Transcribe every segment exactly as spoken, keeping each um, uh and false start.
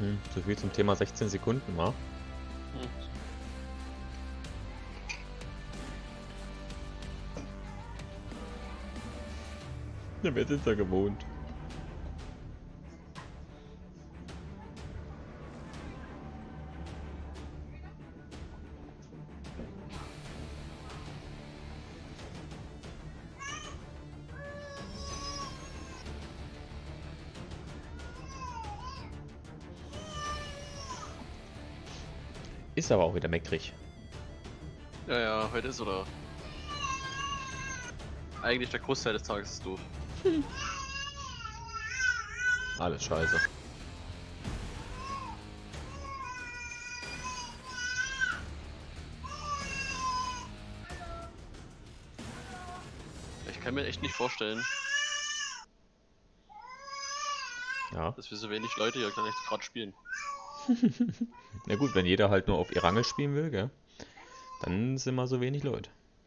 Hm, so viel zum Thema sechzehn Sekunden, wa? Hm. Ja, wir sind ja gewohnt. Ist aber auch wieder meckrig. Ja, ja, heute ist oder. Eigentlich der Großteil des Tages ist doof. Alles scheiße. Ich kann mir echt nicht vorstellen, Ja. dass wir so wenig Leute hier gar nicht gerade spielen. Na gut, wenn jeder halt nur auf Erangel spielen will, gell? Dann sind wir so wenig Leute.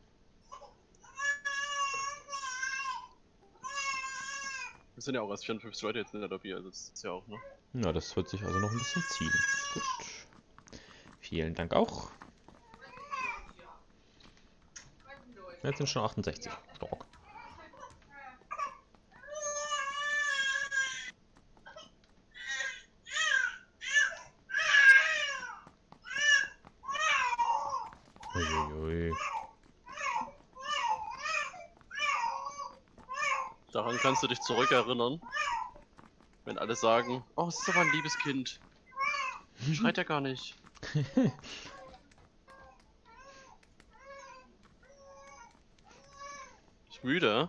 Wir sind ja auch erst vierundfünfzig Leute jetzt in der Lobby, also das ist ja auch, ne? Na, das wird sich also noch ein bisschen ziehen. Gut. Vielen Dank auch. Jetzt sind schon achtundsechzig. Dog. Uiuiui. Daran kannst du dich zurückerinnern, wenn alle sagen, oh, es ist aber ein liebes Kind. Schreit ja gar nicht. Ich müde.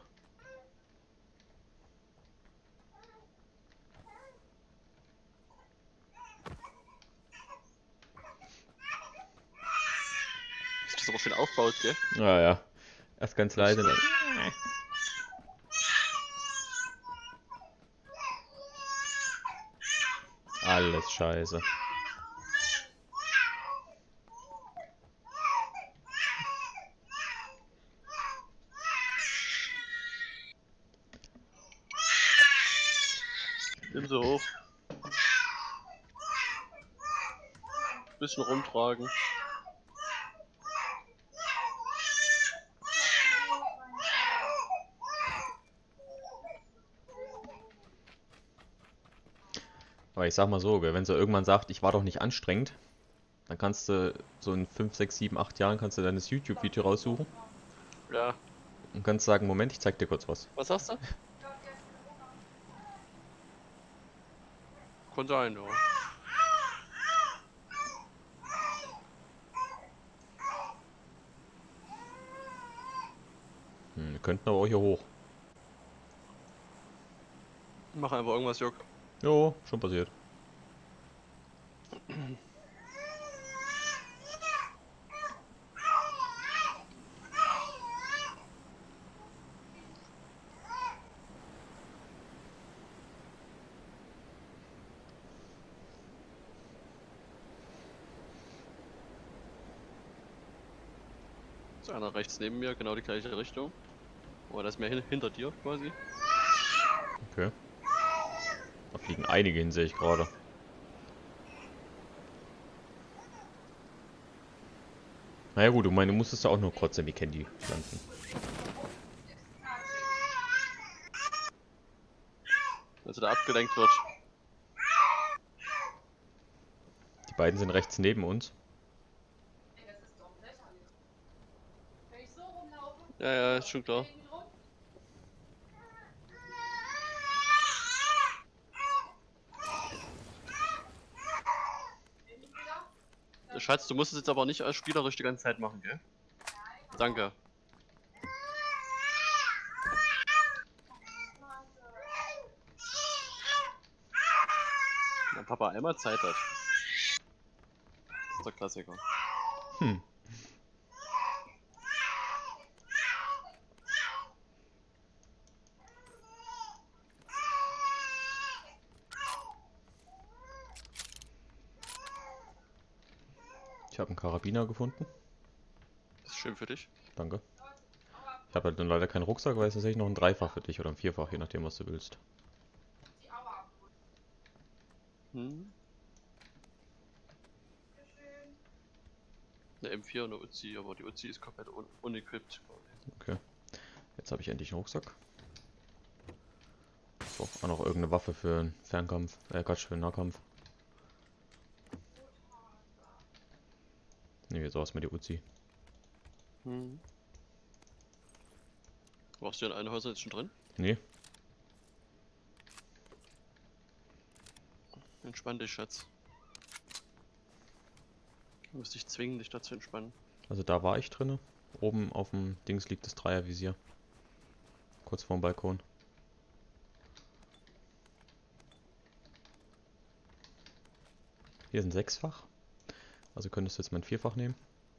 Dass das aber schön aufbaut, gell? Ja, ja. Erst ganz leise. Dann. Alles scheiße. Nimm sie hoch. Bisschen rumtragen. Aber ich sag mal so, gell, wenn sie irgendwann sagt, ich war doch nicht anstrengend, dann kannst du so in fünf, sechs, sieben, acht Jahren kannst du deines YouTube-Video raussuchen Ja. und kannst sagen, Moment, ich zeig dir kurz was. Was sagst du? Kann sein, ja. Hm, wir könnten aber auch hier hoch. Mach einfach irgendwas, Jörg. Jo, schon passiert. So, einer rechts neben mir, genau die gleiche Richtung. Oder das ist mehr hin hinter dir quasi. Okay. Da fliegen einige hin, sehe ich gerade. Naja gut, du meine, du musstest ja auch nur kurz in die Candy landen. Also da abgelenkt wird. Die beiden sind rechts neben uns. Ja, ja, ist schon klar. Schatz, du musst es jetzt aber nicht als spielerisch die ganze Zeit machen, gell? Danke. Wenn Papa einmal Zeit hat. Das ist der Klassiker. Hm. Ich habe einen Karabiner gefunden. Das ist schön für dich. Danke. Ich habe halt dann leider keinen Rucksack, weil es tatsächlich noch ein Dreifach für dich oder ein Vierfach, je nachdem was du willst. Hm. eine M vier und eine Uzi, aber die Uzi ist komplett un unequipped. Okay. Jetzt habe ich endlich einen Rucksack. Ich brauche auch noch irgendeine Waffe für einen Fernkampf. Äh, Quatsch, für einen Nahkampf. Ne, jetzt aus mit die Uzi. Hm. Warst du in einem Häuser jetzt schon drin? Nee. Entspann dich, Schatz. Du musst dich zwingen, dich da zu entspannen. Also da war ich drinne. Oben auf dem Dings liegt das Dreiervisier. Kurz vorm Balkon. Hier ist ein Sechsfach. Also könntest du jetzt mein Vierfach nehmen.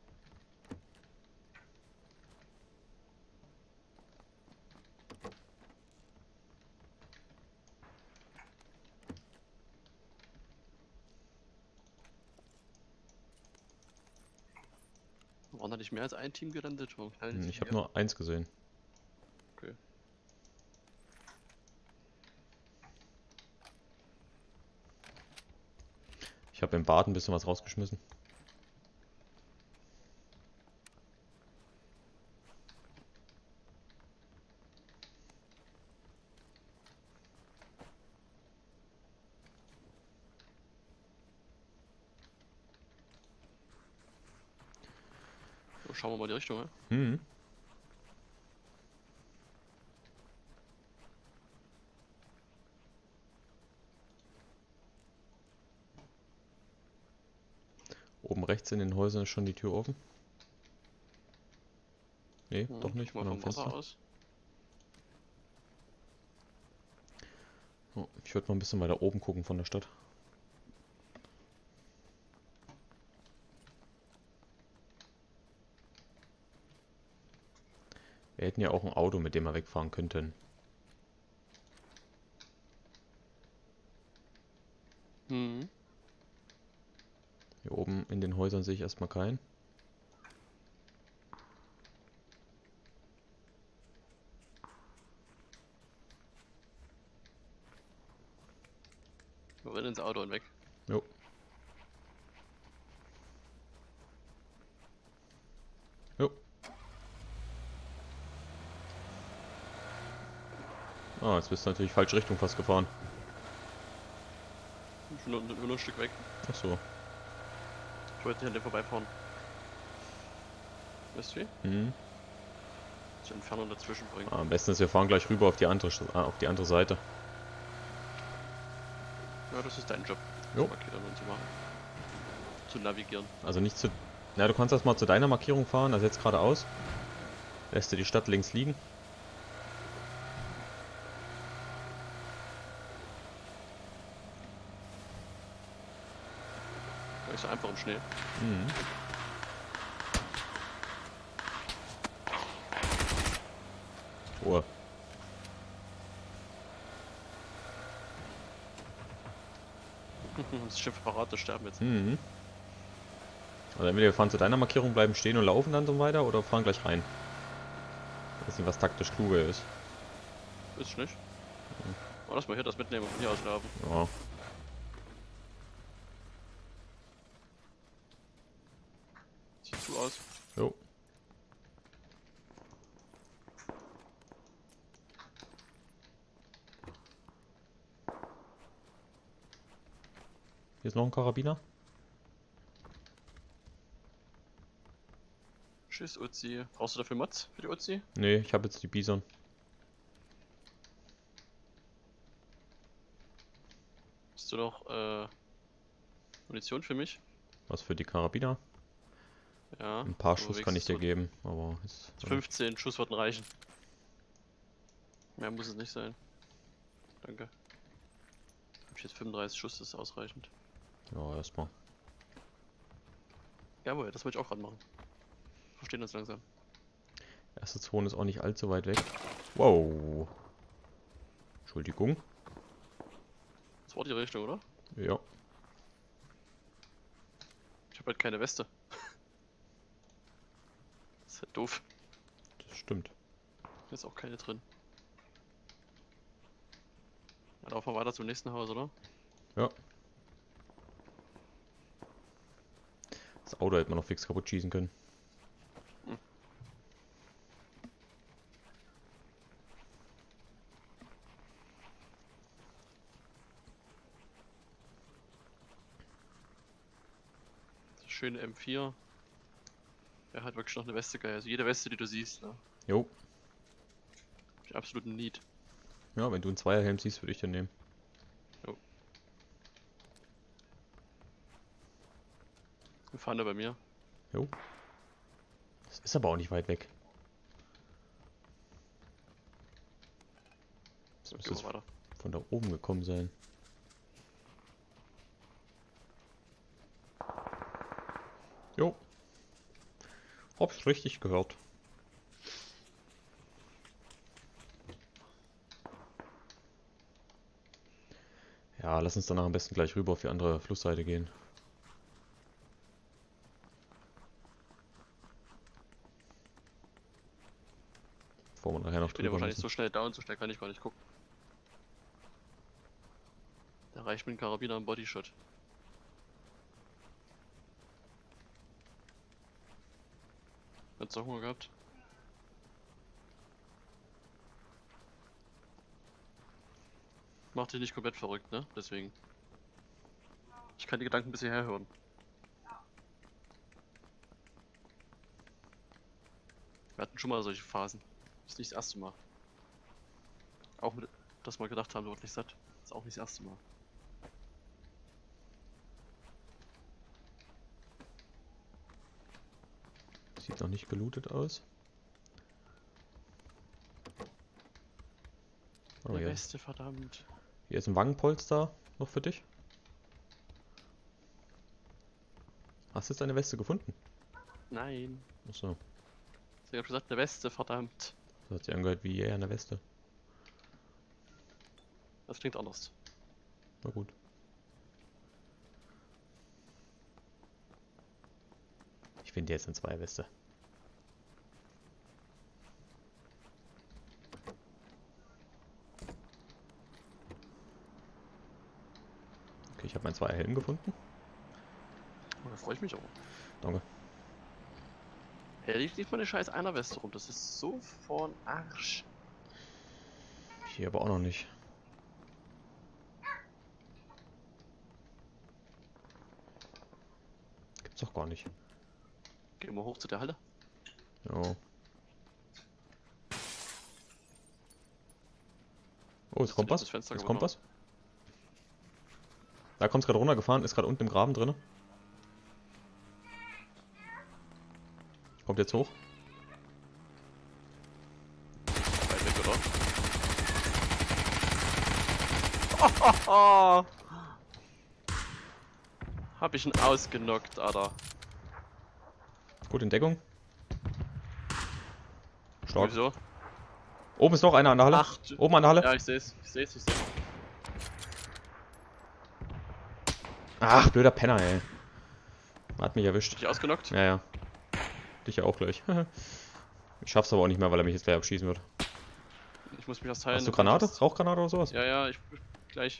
Waren da nicht mehr als ein Team gelandet? Oh, Hm, ich habe nur eins gesehen. Okay. Ich habe im Bad ein bisschen was rausgeschmissen. So, schauen wir mal die Richtung, ne? Hm. Oben rechts in den Häusern ist schon die Tür offen. Nee, Hm, doch nicht, guck mal von am vom Wasser Fenster. aus. Oh, ich würde mal ein bisschen weiter oben gucken von der Stadt. Wir hätten ja auch ein Auto, mit dem wir wegfahren könnten. Hm. Hier oben in den Häusern sehe ich erstmal keinen. Wir rennen ins Auto und weg. Jo. Jo. Ah, jetzt bist du natürlich falsche Richtung fast gefahren. Ich bin nur, nur, nur ein Stück weg. Ach so. Ich wollte nicht an dem vorbeifahren. Weißt du wie? Mhm. Die Entfernung dazwischen bringen. Ah, am besten ist, wir fahren gleich rüber auf die andere, St- ah, auf die andere Seite. Ja, das ist dein Job. Jo. So Markierungen zu machen. Zu navigieren. Also nicht zu... Na, du kannst erstmal zu deiner Markierung fahren, also jetzt geradeaus. Lässt du die Stadt links liegen. Da ist so einfach im Schnee. Mhm. Oh. Das Schiff parat, das sterben jetzt. Mhm. Also entweder wir fahren zu deiner Markierung, bleiben stehen und laufen dann so weiter, oder fahren gleich rein. Ich weiß nicht, was taktisch kluger ist. Ist nicht. Oh, lass mal hier das mitnehmen und von hier aus laufen. Ja. Sieht zu aus. Jo. Hier ist noch ein Karabiner. Tschüss, Uzi. Brauchst du dafür Mods für die Uzi? Nee, ich habe jetzt die Bison. Hast du noch äh, Munition für mich? Was für die Karabiner? Ja. Ein paar so Schuss kann ich dir wenigstens geben, aber ist, so fünfzehn Schuss würden reichen. Mehr muss es nicht sein. Danke. Hab ich jetzt fünfunddreißig Schuss, das ist ausreichend. ja, erstmal. Jawohl, das wollte ich auch gerade machen. Verstehen uns langsam. Erste Zone ist auch nicht allzu weit weg. Wow. Entschuldigung. Das war die Richtung, oder? Ja. Ich habe halt keine Weste. Das ist halt doof. Das stimmt. Hier ist auch keine drin. Dann laufen wir weiter zum nächsten Haus, oder? Ja. Das Auto hätte man noch fix kaputt schießen können. Hm. Das schöne M vier. Er hat wirklich noch eine Weste geil. Also jede Weste, die du siehst, ne? Jo. Ich absolut ein Need. Ja, wenn du einen Zweierhelm siehst, würde ich den nehmen. Jo. Wir fahren da bei mir. Jo. Das ist aber auch nicht weit weg. Das So, müsste gehen es wir weiter. von da oben gekommen sein. Jo. Hab's richtig gehört. Ja, lass uns danach am besten gleich rüber auf die andere Flussseite gehen. Bevor wir nachher noch Ich bin ja drüber wahrscheinlich müssen. so schnell down, so schnell kann ich gar nicht gucken. Da reicht mir ein Karabiner im Bodyshot. Hat's auch Hunger gehabt? Mach dich nicht komplett verrückt, ne? Deswegen. Ich kann die Gedanken bis hierher hören. Wir hatten schon mal solche Phasen. Das ist nicht das erste Mal. Auch mit, dass wir gedacht haben, du wirst nicht satt. Das ist auch nicht das erste Mal. Sieht noch nicht gelootet aus. Oh, Der hier. Beste, verdammt. Hier ist ein Wangenpolster noch für dich. Hast du jetzt deine Weste gefunden? Nein. Achso, Ich hab gesagt, der Beste, verdammt. das hat sich angehört wie eher eine Weste. Das klingt anders. Na gut. Ich finde jetzt eine Zweierweste. Okay, ich habe meinen Zweierhelm gefunden. Oh, da freue ich mich auch. Danke. Hey, da liegt nicht mal eine scheiß einer Weste rum. Das ist so vorn Arsch. Hier aber auch noch nicht. Gibt's doch gar nicht. Gehen wir hoch zu der Halle. Ja. Oh, Hast es du kommt nicht was. das Fenster Es kommt genommen? was. Da kommt es gerade runtergefahren, ist gerade unten im Graben drin. Kommt jetzt hoch. Weit weg, oder? Hab ich ihn ausgenockt, Alter. Gut in Deckung. Stark. Wieso? Oben ist noch einer an der Halle. Ach, du- Oben an der Halle. Ja, ich seh's. Ich seh's, ich seh's. Ach, blöder Penner, ey. Hat mich erwischt. Dich ausgenockt? Ja, ja. Dich ja auch gleich. Ich schaff's aber auch nicht mehr, weil er mich jetzt gleich abschießen wird. Ich muss mich das teilen. Hast du Granate? Rauchgranate oder sowas? Ja, ja, ich gleich.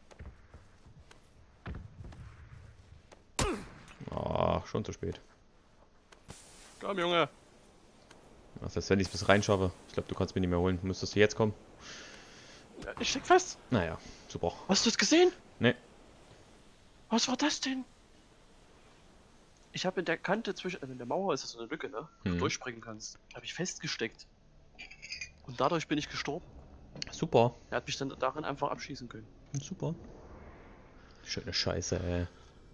Ah, schon zu spät. Komm, Junge. Das heißt, wenn ich es bis rein schaffe. Ich glaube, du kannst mich nicht mehr holen. Müsstest du jetzt kommen? Ja, ich steck fest. Naja, super. Hast du es gesehen? Nee. Was war das denn? Ich habe in der Kante zwischen, also in der Mauer ist das so eine Lücke, ne? Wo du Hm. durchspringen kannst. Habe ich festgesteckt. Und dadurch bin ich gestorben. Super. Er hat mich dann darin einfach abschießen können. Super. Schöne Scheiße, ey.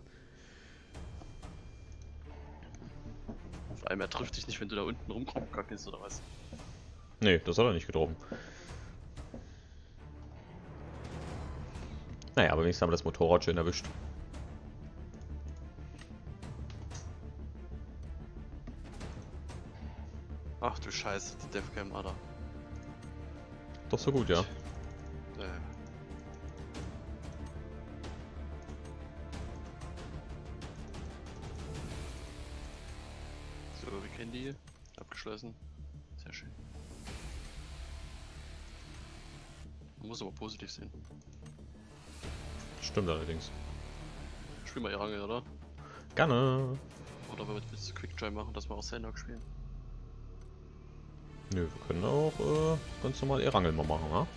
Vor allem, er trifft dich nicht, wenn du da unten rumkackst oder was. Nee, das hat er nicht getroffen. Naja, aber wenigstens haben wir das Motorrad schön erwischt. Ach du Scheiße, die Defcam, Alter. Doch so gut, ja. Äh. So, wir kennen die. Abgeschlossen. Sehr schön. Man muss aber positiv sehen. Stimmt allerdings. Spiel mal Erangel, oder? Gerne. Oder willst du Quickjoy machen, dass wir auch Sandok spielen? Nö, wir können auch äh, ganz normal Erangel mal machen, ja?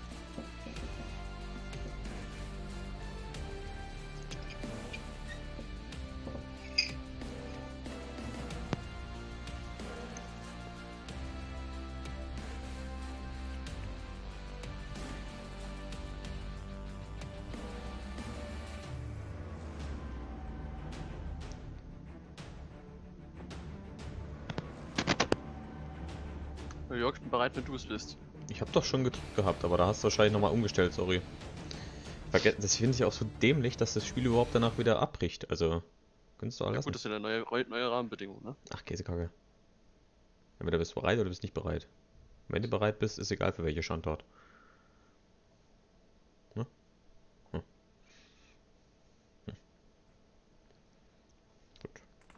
Jörg, ich bin bereit, wenn du es bist. Ich habe doch schon gedrückt gehabt, aber da hast du wahrscheinlich nochmal umgestellt, sorry. Verge das finde ich auch so dämlich, dass das Spiel überhaupt danach wieder abbricht. Also, könntest du auch Ja lassen. gut, das sind ja neue, neue Rahmenbedingungen, ne? Ach, Käsekacke. Entweder bist du bereit oder du bist nicht bereit. Wenn du bereit bist, ist egal für welche Standort. Ne? Hm. Hm. Gut.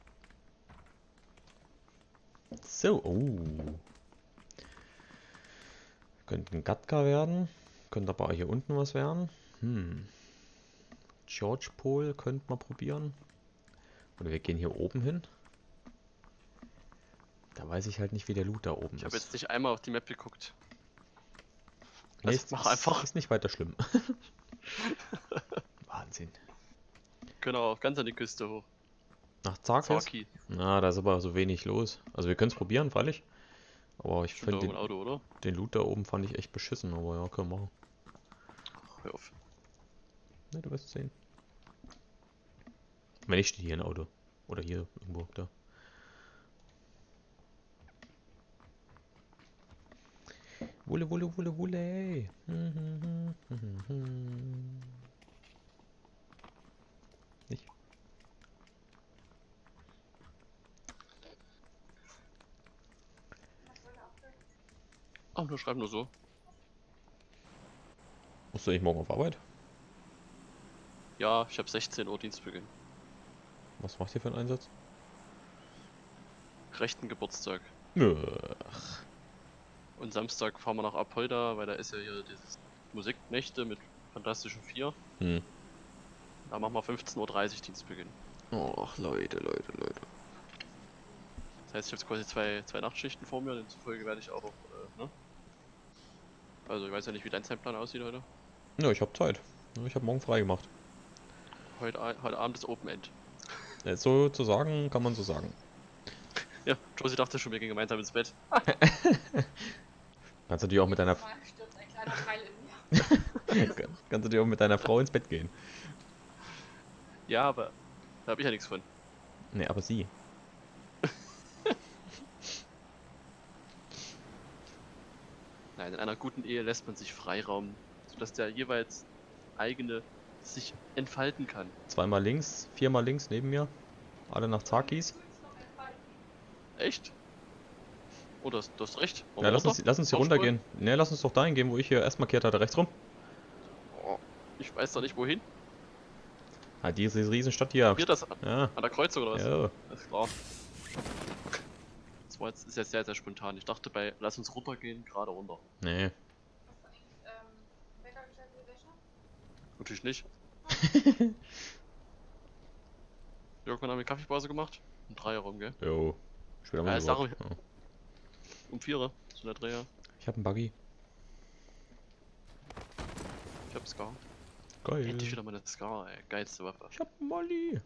So, oh. Könnte ein Gatka werden. Könnte aber auch hier unten was werden. Hm. George Pol könnte man probieren. Oder wir gehen hier oben hin. Da weiß ich halt nicht, wie der Loot da oben Ich habe ist. jetzt nicht einmal auf die Map geguckt. Nee, Also ist, mach ist, einfach. ist nicht weiter schlimm. Wahnsinn. Genau, ganz an die Küste hoch. Nach Zarkis? Zaki. Na, da ist aber so wenig los. Also wir können es probieren, freilich. Aber ich Stimmt da finde irgendwo ein den, Auto, oder? den Loot da oben fand ich echt beschissen. Aber ja, können wir machen. Hör auf. Ne, du wirst sehen. Wenn nicht, steht hier ein Auto. Oder hier irgendwo, da. Wulle, wulle, wulle, wulle. Nicht. Ach, nur schreib nur so. Musst du eigentlich morgen auf Arbeit? Ja, ich habe sechzehn Uhr Dienstbeginn. Was macht ihr für einen Einsatz? Rechten Geburtstag. Nö. Und Samstag fahren wir nach Apolda, weil da ist ja hier dieses Musiknächte mit Fantastischen Vier. Hm. Da machen wir fünfzehn Uhr dreißig Dienstbeginn. Och, Leute, Leute, Leute. Das heißt, ich habe jetzt quasi zwei, zwei Nachtschichten vor mir, demzufolge werde ich auch, äh, ne? Also ich weiß ja nicht, wie dein Zeitplan aussieht heute. Ja, ich hab Zeit. Ich hab morgen frei gemacht. Heute, A- heute Abend ist Open End. Äh, So zu sagen, kann man so sagen. Ja, Josie dachte schon, wir gehen gemeinsam ins Bett. Kannst du dir auch mit deiner Mal stürzt ein kleiner Teil in mir. kannst du dir auch mit deiner Frau ins Bett gehen. Ja, aber da habe ich ja nichts von. Nee, aber sie. Nein, in einer guten Ehe lässt man sich Freiraum, sodass der jeweils eigene sich entfalten kann. Zweimal links, viermal links neben mir. Alle nach Zarkis. Echt? Oh, du hast, du hast recht. Wollen Ja, wir lass uns, runter? lass uns hier Vorspulen? runtergehen. Ne, lass uns doch dahin gehen, wo ich hier erst markiert hatte. Rechts rum. Oh, ich weiß doch nicht wohin. Ah, diese Riesenstadt hier. Hier das an Ja. der Kreuzung oder was? Ja. Alles klar. Das war jetzt ist ja sehr, sehr spontan. Ich dachte bei lass uns runtergehen, gerade runter. Nee. Hast du eigentlich ähm, Wecker gestellt für die Wäsche? Natürlich nicht. Irgendwann haben wir Kaffeepause gemacht. Um drei rum, gell? Jo. Später Ja, mal ist überhaupt. darum- Ja. Um vier, so der Dreher. Ich hab einen Buggy. Ich hab Scar. Geil. Endlich wieder meine Scar, ey. Geilste Waffe. Ich hab einen Molly.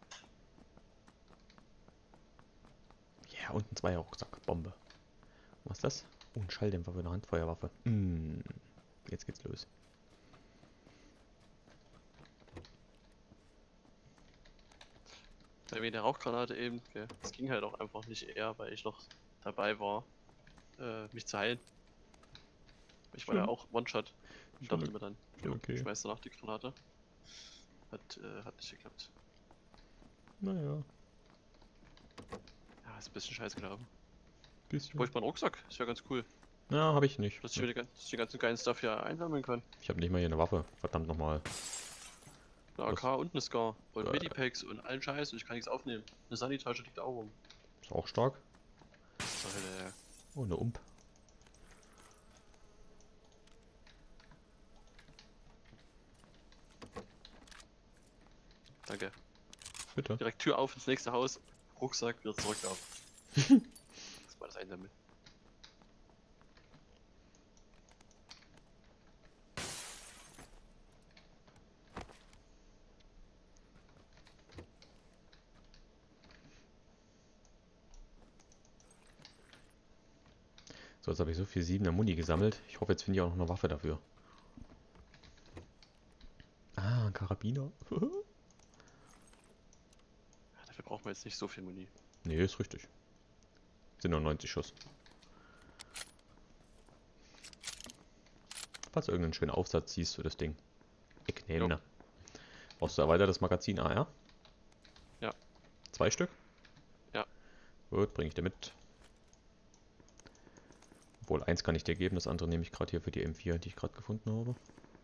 Ja, und ein Zweier-Rucksack. Bombe. Was ist das? Oh, ein Schalldämpfer für eine Handfeuerwaffe. Mm. Jetzt geht's los. Bei mir der Rauchgranate eben, gell? Das ging halt auch einfach nicht eher, weil ich noch dabei war, äh, mich zu heilen. Ich war ja Schön. auch One-Shot. Ich Schön. dachte mir dann, Schön, jo, okay. schmeißt danach die Granate. Hat, äh, hat nicht geklappt. Naja. Ja, ist ein bisschen scheiße gelaufen. Bisschen. Brauche ich mal einen Rucksack? Ist ja ganz cool. Ja, hab ich nicht. Dass ich mir die, gan- dass ich die ganzen geilen Stuff hier einsammeln kann. Ich hab nicht mal hier eine Waffe. Verdammt nochmal. Eine A K und eine Scar. Und Äh. Medipacks und allen Scheiß und ich kann nichts aufnehmen. Eine Sanitasche liegt auch rum. Ist auch stark. Zur Hölle, ey. Oh, eine Ump. Danke. Bitte. Direkt Tür auf ins nächste Haus. Rucksack wieder zurückgab. Das war das Einsammeln. So, jetzt habe ich so viel siebener Muni gesammelt. Ich hoffe, jetzt finde ich auch noch eine Waffe dafür. Ah, ein Karabiner. Ja, dafür braucht man jetzt nicht so viel Muni. Nee, ist richtig. Sind nur neunzig Schuss. Falls du irgendeinen schönen Aufsatz siehst für das Ding. Ich nehme. Jo. Brauchst du erweitertes Magazin A R? Ja. Zwei Stück? Ja. Gut, bringe ich dir mit. Obwohl, eins kann ich dir geben, das andere nehme ich gerade hier für die M vier, die ich gerade gefunden habe.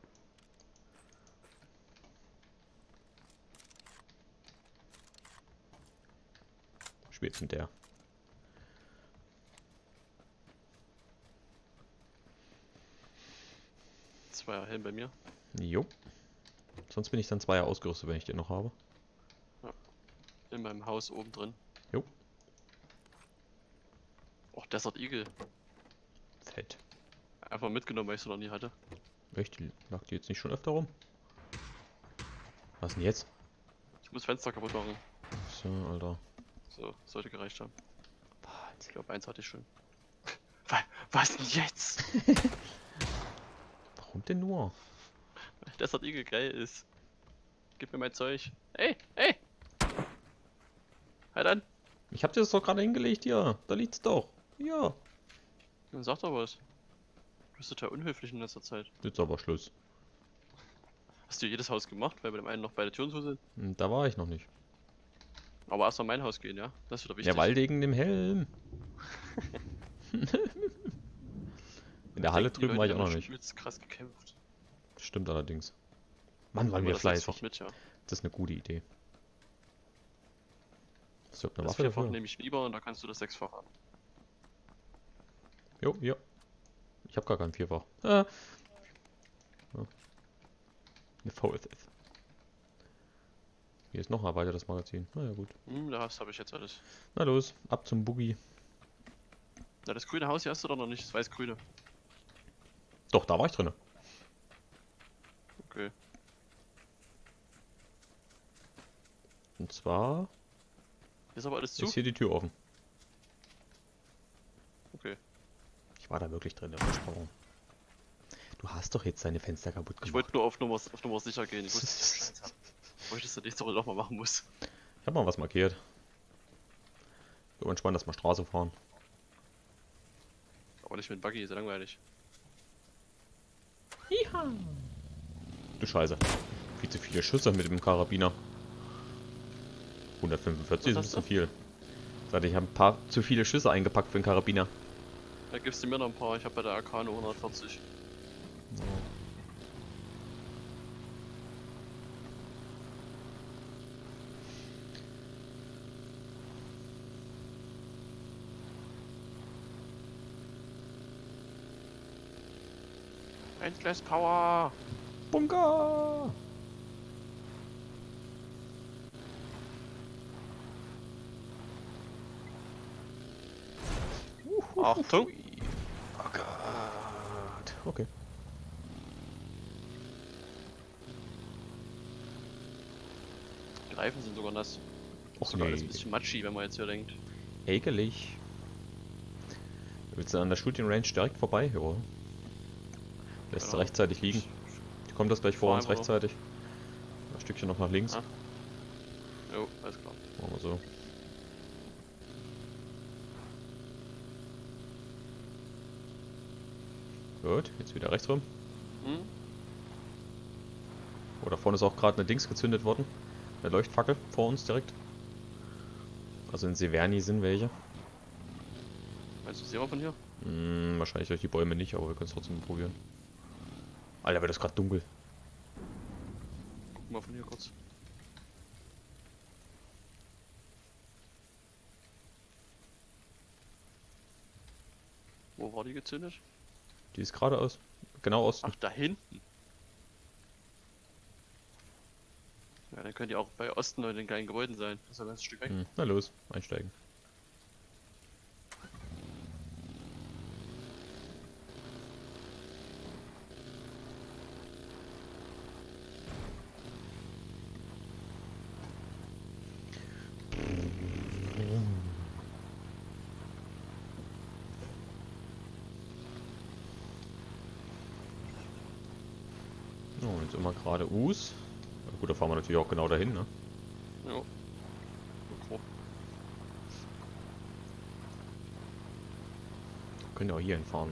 Spielst mit der. Zweier Helm bei mir. Jo. Sonst bin ich dann zweier ausgerüstet, wenn ich den noch habe. In meinem Haus oben drin. Jo. Och, Desert Eagle. Fett. Einfach mitgenommen, weil ich sie noch nie hatte. Echt? Lag die jetzt nicht schon öfter rum? Was denn jetzt? Ich muss Fenster kaputt machen. So, Alter. So, sollte gereicht haben. Ich Wahnsinn. glaube, eins hatte ich schon. Was, was denn jetzt? Warum denn nur? Weil Desert Eagle geil ist. Gib mir mein Zeug. Ey, ey! Halt an! Ich hab dir das doch gerade hingelegt hier. Da liegt's doch. Ja. Dann sag doch was. Du bist total unhöflich in letzter Zeit. Jetzt aber Schluss. Hast du jedes Haus gemacht, weil bei dem einen noch beide Türen zu sind? Hm, Da war ich noch nicht. Aber erst mal mein Haus gehen, ja? Das ist wieder wichtig. Ja, weil wegen dem Helm. In der Halle Denken die drüben war ich Leute, auch noch wir haben nicht. übelst krass gekämpft. Stimmt allerdings. Mann, waren Nehmen wir das sechsfach fleißig. mit, ja. Das ist eine gute Idee. Hast du überhaupt eine Das Waffe vierfach dafür? nehme ich lieber und da kannst du das sechsfach haben. Jo, ja. Ich habe gar kein Vierfach. Ah. Ja. Eine V S S. Hier ist noch ein erweitertes Magazin. Na ja, gut. Hm, das habe ich jetzt alles. Na los, ab zum Boogie. Na, das grüne Haus hier hast du doch noch nicht, das weiß-grüne. Doch, da war ich drinne. Okay. Und zwar Hier ist aber alles zu. ist hier die Tür offen. Okay. Ich war da wirklich drin, versprochen. Du hast doch jetzt deine Fenster kaputt Ich gemacht. wollte nur auf Nummer, auf Nummer sicher gehen. Ich wusste, dass ich Scheiß hab. Wolltest du nächste Runde nochmal machen muss. Ich hab mal was markiert. So entspannt, dass wir Straße fahren. Aber nicht mit Buggy, ist ja langweilig. Du Scheiße. Viel zu viele Schüsse mit dem Karabiner. hundertfünfundvierzig ist ein Was hast bisschen viel. Seit ich habe ein paar zu viele Schüsse eingepackt für den Karabiner. Da gibst du mir noch ein paar, ich habe bei der A K nur hundertvierzig. Endless Power! Bunker! Achtung! Oh Gott. Okay. Die Reifen sind sogar nass. Och Sogar alles nee. ein bisschen matschi, wenn man jetzt hier denkt. Ekelig. Willst du an der Shooting Range direkt vorbei? Ja. Lässt sie Genau. rechtzeitig liegen. Die kommt das gleich vor Fahr uns einfach noch. rechtzeitig. Ein Stückchen noch nach links. Ah. Jo, alles klar. Machen wir so. Gut, jetzt wieder rechts rum. Hm? Oh, da vorne ist auch gerade eine Dings gezündet worden. Eine Leuchtfackel vor uns direkt. Also in Severny sind welche. Meinst du, sehen wir von hier? Hm, wahrscheinlich durch die Bäume nicht, aber wir können es trotzdem probieren. Alter, wird das gerade dunkel. Gucken wir von hier kurz. Wo war die gezündet? Die ist geradeaus. Genau Osten. Ach, da hinten. Ja, dann könnt ihr auch bei Osten in den kleinen Gebäuden sein. Das ist ein ganzes Stück weg. Hm, na los, einsteigen. So, jetzt immer gerade Us. Na gut, da fahren wir natürlich auch genau dahin, ne? Ja. So grob. Können ja auch hier hinfahren.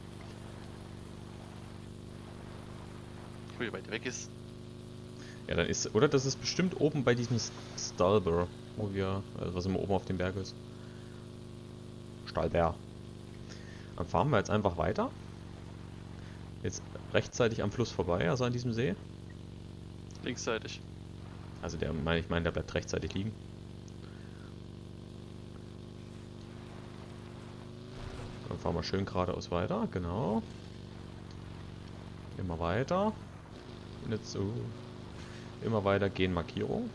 Wie weit weg ist. Ja, dann ist, oder das ist bestimmt oben bei diesem Stalber, wo wir, also was immer oben auf dem Berg ist. Stahlbär. Dann fahren wir jetzt einfach weiter. Jetzt rechtzeitig am Fluss vorbei, also an diesem See. Linksseitig. Also der, mein, ich meine, der bleibt rechtzeitig liegen. Dann fahren wir schön geradeaus weiter, genau. Immer weiter. Nicht so. Immer weiter gehen Markierung.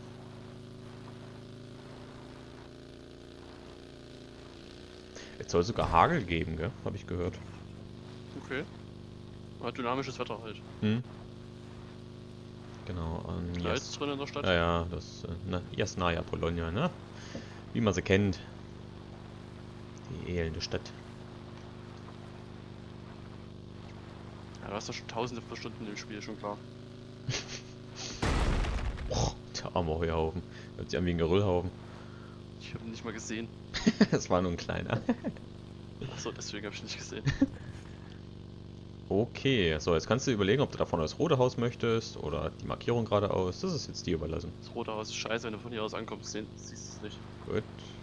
Es soll sogar Hagel geben, gell? Habe ich gehört. Okay. Aber dynamisches Wetter halt. Hm. Genau. Ähm, Da Jas- ist drin in der Stadt. ja, ja, das äh, na, Jasnaja Polonia, ne? Wie man sie kennt. Die elende Stadt. Ja, du hast doch schon tausende von Stunden im Spiel, schon klar. Oh, der arme Heuhaufen. Hört sich an wie ein Geröllhaufen. Ich habe ihn nicht mal gesehen. Das war nur ein kleiner. Achso, deswegen habe ich ihn nicht gesehen. Okay, so jetzt kannst du überlegen, ob du davon das rote Haus möchtest oder die Markierung geradeaus. Das ist jetzt dir überlassen. Das rote Haus ist scheiße, wenn du von hier aus ankommst, sehen, siehst du es nicht. Gut.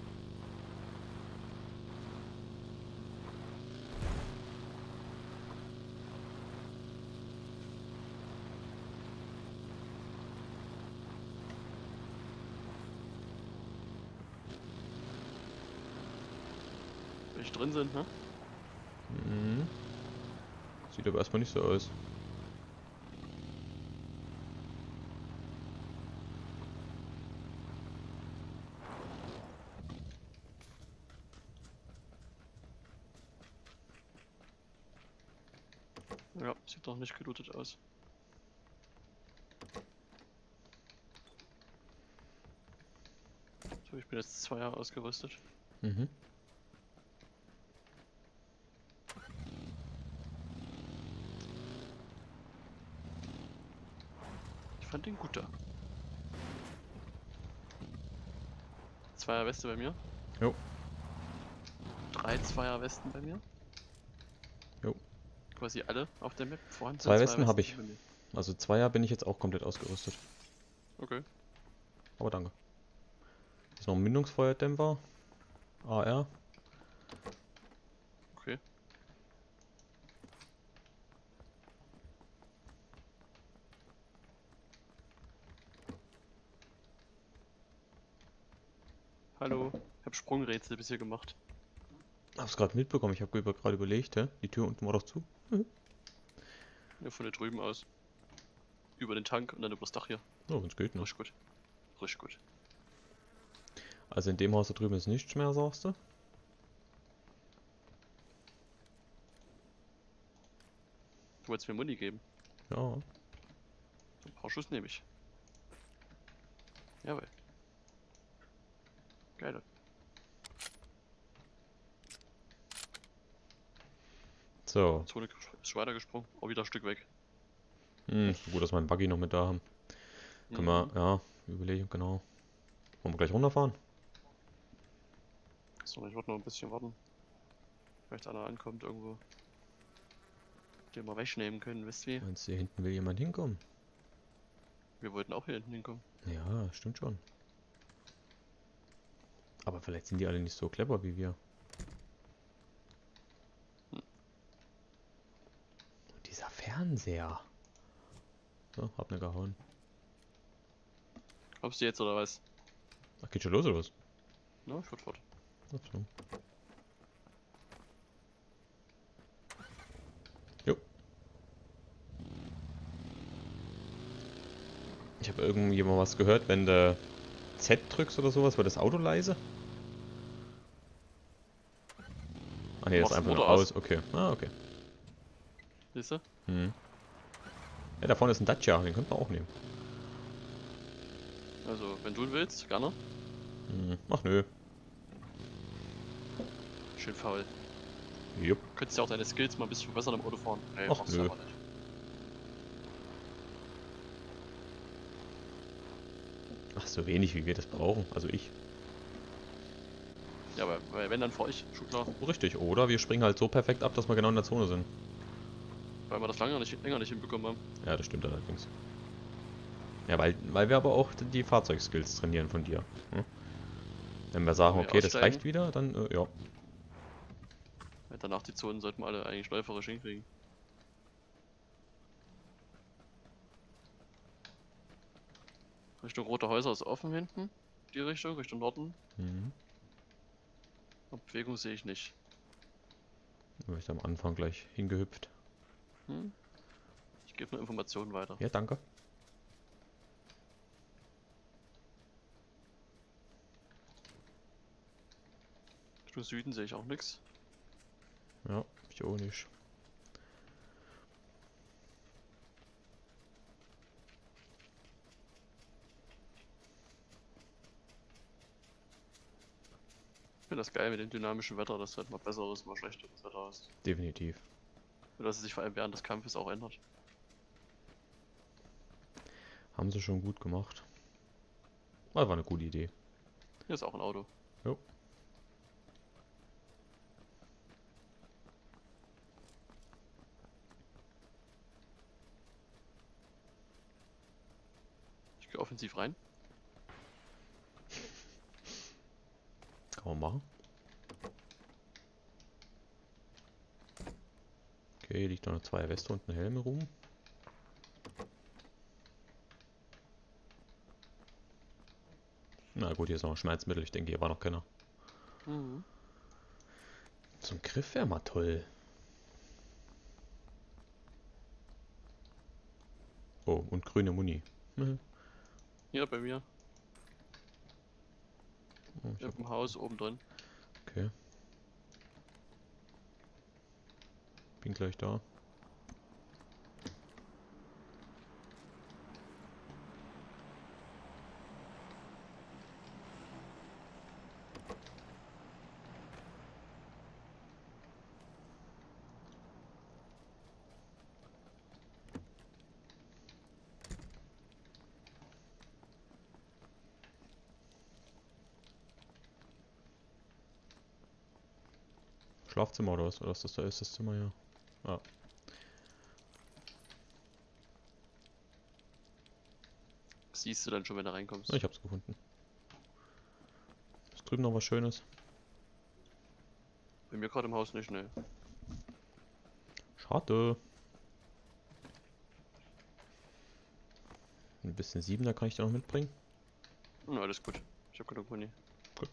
Wenn ich drin sind, ne? Mhm. Sieht aber erstmal nicht so aus. Ja, sieht doch nicht gelootet aus. So, ich bin jetzt zwei Jahre ausgerüstet. Mhm. Ich fand den gut da. Zweier Weste bei mir. Jo. Drei Zweier Westen bei mir. Jo. Quasi alle auf der Map vorhanden. Zwei sind Westen habe ich. bei mir. Also Zweier bin ich jetzt auch komplett ausgerüstet. Okay. Aber danke. Ist noch ein Mündungsfeuerdämpfer. A R. Okay. Hallo. Ich habe Sprungrätsel bisher gemacht. Hab's gerade mitbekommen. Ich habe gerade überlegt, hä? Die Tür unten war doch zu. Ja, von da drüben aus. Über den Tank und dann übers Dach hier. Oh, wenn's geht, ne? Richtig gut. Richtig gut. Also in dem Haus da drüben ist nichts mehr, sagst du? Du wolltest mir Muni geben. Ja. Ein paar Schuss nehme ich. Jawohl. Geil. So. Zone ist weitergesprungen. Auch wieder ein Stück weg. Hm, gut, dass wir einen Buggy noch mit da haben. Können wir, Mhm. ja, überlegen, genau. Wollen wir gleich runterfahren? So, ich wollte noch ein bisschen warten. Vielleicht einer ankommt irgendwo. Den wir wegnehmen können, wisst ihr? Meinst du, hier hinten will jemand hinkommen? Wir wollten auch hier hinten hinkommen. Ja, stimmt schon. Aber vielleicht sind die alle nicht so clever wie wir. Hm. Und dieser Fernseher. So, hab ne gehauen. Kommst du jetzt oder was? Ach, geht schon los oder was? Na, ich würd fort. Ach so. Jo. Ich habe habe irgendwie mal was gehört, wenn du Z drückst oder sowas, wird das Auto leise. Ah ne, das ist Machst den einfach nur Motor aus. aus. Okay. Ah, okay. Siehst du? Hm. Ja, da vorne ist ein Dacia, den könnte man auch nehmen. Also, wenn du willst, gerne. Hm. Ach nö. Schön faul. Jupp. Du könntest ja auch deine Skills mal ein bisschen verbessern im Autofahren. Nee, Ach, machst du nö. aber nicht. Ach, so wenig wie wir das brauchen. Also ich. Ja, aber weil wenn, dann fahr ich, schon klar. Richtig, oder wir springen halt so perfekt ab, dass wir genau in der Zone sind. Weil wir das lange nicht, länger nicht hinbekommen haben. Ja, das stimmt allerdings. Ja, weil, weil wir aber auch die Fahrzeugskills trainieren von dir. Hm? Wenn wir sagen, Wenn wir okay, das aussteigen. reicht wieder, dann äh, ja. Weil danach die Zonen sollten wir alle eigentlich läuferisch hinkriegen. Richtung Rote Häuser ist offen hinten. Die Richtung, Richtung Norden. Mhm. Und Bewegung sehe ich nicht. Da bin ich am Anfang gleich hingehüpft. Hm? Ich gebe nur Informationen weiter. Ja, danke. Richtung Süden sehe ich auch nichts. Ja, ich auch nicht. Ich finde das geil mit dem dynamischen Wetter, dass halt mal besseres, mal schlechteres Wetter ist. Definitiv. Und dass es sich vor allem während des Kampfes auch ändert. Haben sie schon gut gemacht. Aber war eine gute Idee. Hier ist auch ein Auto. Jo. Ich gehe offensiv rein. Kann man machen. Okay, liegt noch zwei Weste und ein Helm rum. Na gut, hier ist noch ein Schmerzmittel. Ich denke, hier war noch keiner. Mhm. Zum Griff wäre mal toll. Oh, und grüne Muni. Mhm. Hier bei mir. Oh, ich Hier hab, im Haus oben drin. okay. Bin gleich da. Schlafzimmer oder was? Oder ist das da ist das Zimmer hier? Ah. Siehst du dann schon, wenn du reinkommst. Ich hab's gefunden. Ist drüben noch was Schönes? Bei mir gerade im Haus nicht, ne. Schade. Ein bisschen Siebener kann ich da noch mitbringen. Na, alles gut. Ich hab genug Muni. Gut.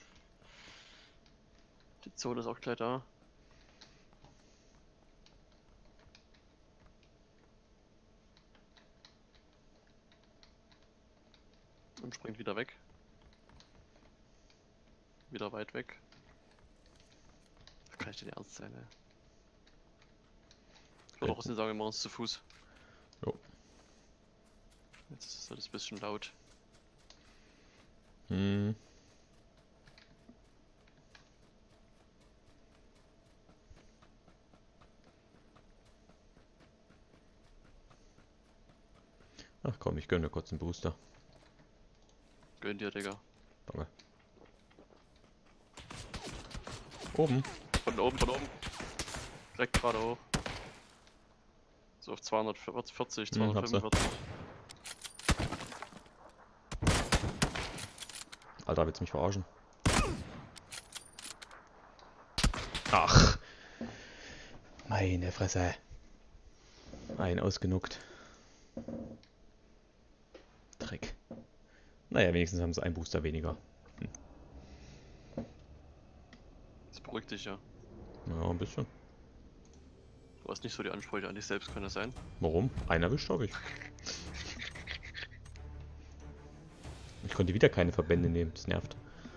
Die Zone ist auch gleich da. Und springt wieder weg. Wieder weit weg. Das kann ich denn ernst sein, ey. Ich würde auch nicht sagen, wir machen es zu Fuß. Jo. Jetzt ist alles ein bisschen laut. Hm. Ach komm, ich gönne kurz einen Booster. Gönn dir, Digga. Danke. Oben. Von oben, von oben. Direkt gerade hoch. So auf zweihundertvierzig, Hm, hab sie. zweihundertfünfundvierzig. Alter, willst du mich verarschen? Ach. Meine Fresse. Ein ausgenuckt. Dreck. Naja, wenigstens haben sie einen Booster weniger. Das beruhigt dich ja. Ja, ein bisschen. Du hast nicht so die Ansprüche an dich selbst, kann das sein? Warum? Einen erwischt habe ich. Ich konnte wieder keine Verbände nehmen, das nervt.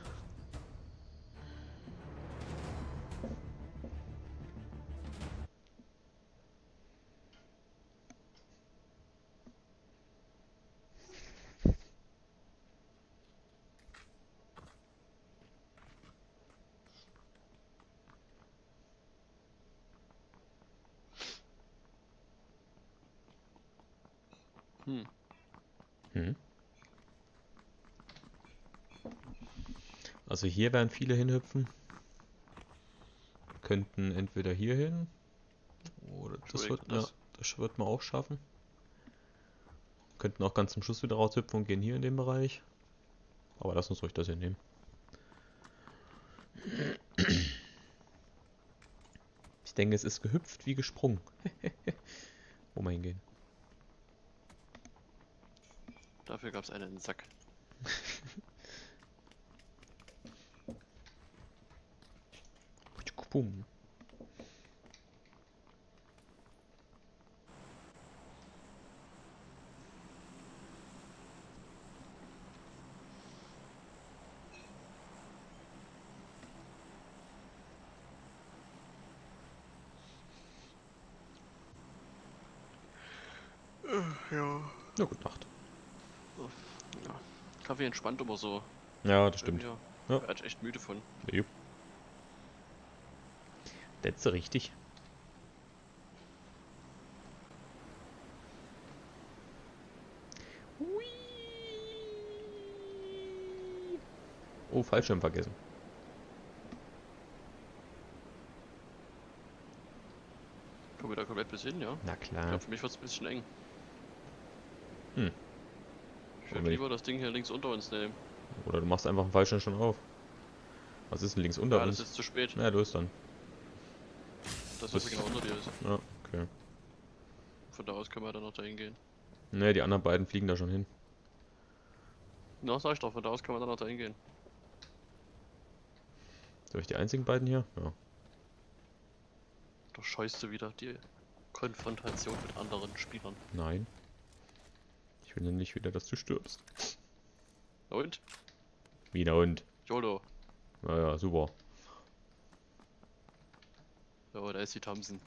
Hm. Hm. Also hier werden viele hinhüpfen. Könnten entweder hier hin oder das wird, ja, das. das wird man auch schaffen. Könnten auch ganz zum Schluss wieder raushüpfen und gehen hier in den Bereich. Aber lass uns ruhig das hier nehmen. Ich denke, es ist gehüpft wie gesprungen. Wo wir hingehen. Dafür gab es einen Sack. Boom. Ja. Ja, gute Nacht. Ja. Kaffee entspannt immer so. Ja, das stimmt. Ja. Ja. Ich werd echt müde von. Jupp. Letzte richtig. Hui. Oh, Fallschirm vergessen. Komm wieder komplett bis hin, ja. Na Ich klar. glaube, für mich wird es ein bisschen eng. Hm. Ich würde lieber das Ding hier links unter uns nehmen. Oder du machst einfach einen Fallschirm schon auf. Was ist denn links unter Ja, uns? das ist zu spät. Na, los dann. Das, das- was genau unter dir ist. Ja, okay. Von da aus können wir dann noch dahin gehen. Ne, die anderen beiden fliegen da schon hin. Na, sag ich doch, von da aus können wir dann noch dahin gehen. Soll ich die einzigen beiden hier? Ja. Da scheust du wieder die Konfrontation mit anderen Spielern. Nein. Ich will nicht wieder, dass du stirbst. Und? Wieder und. YOLO. Naja, super. So, da ist die Thompson.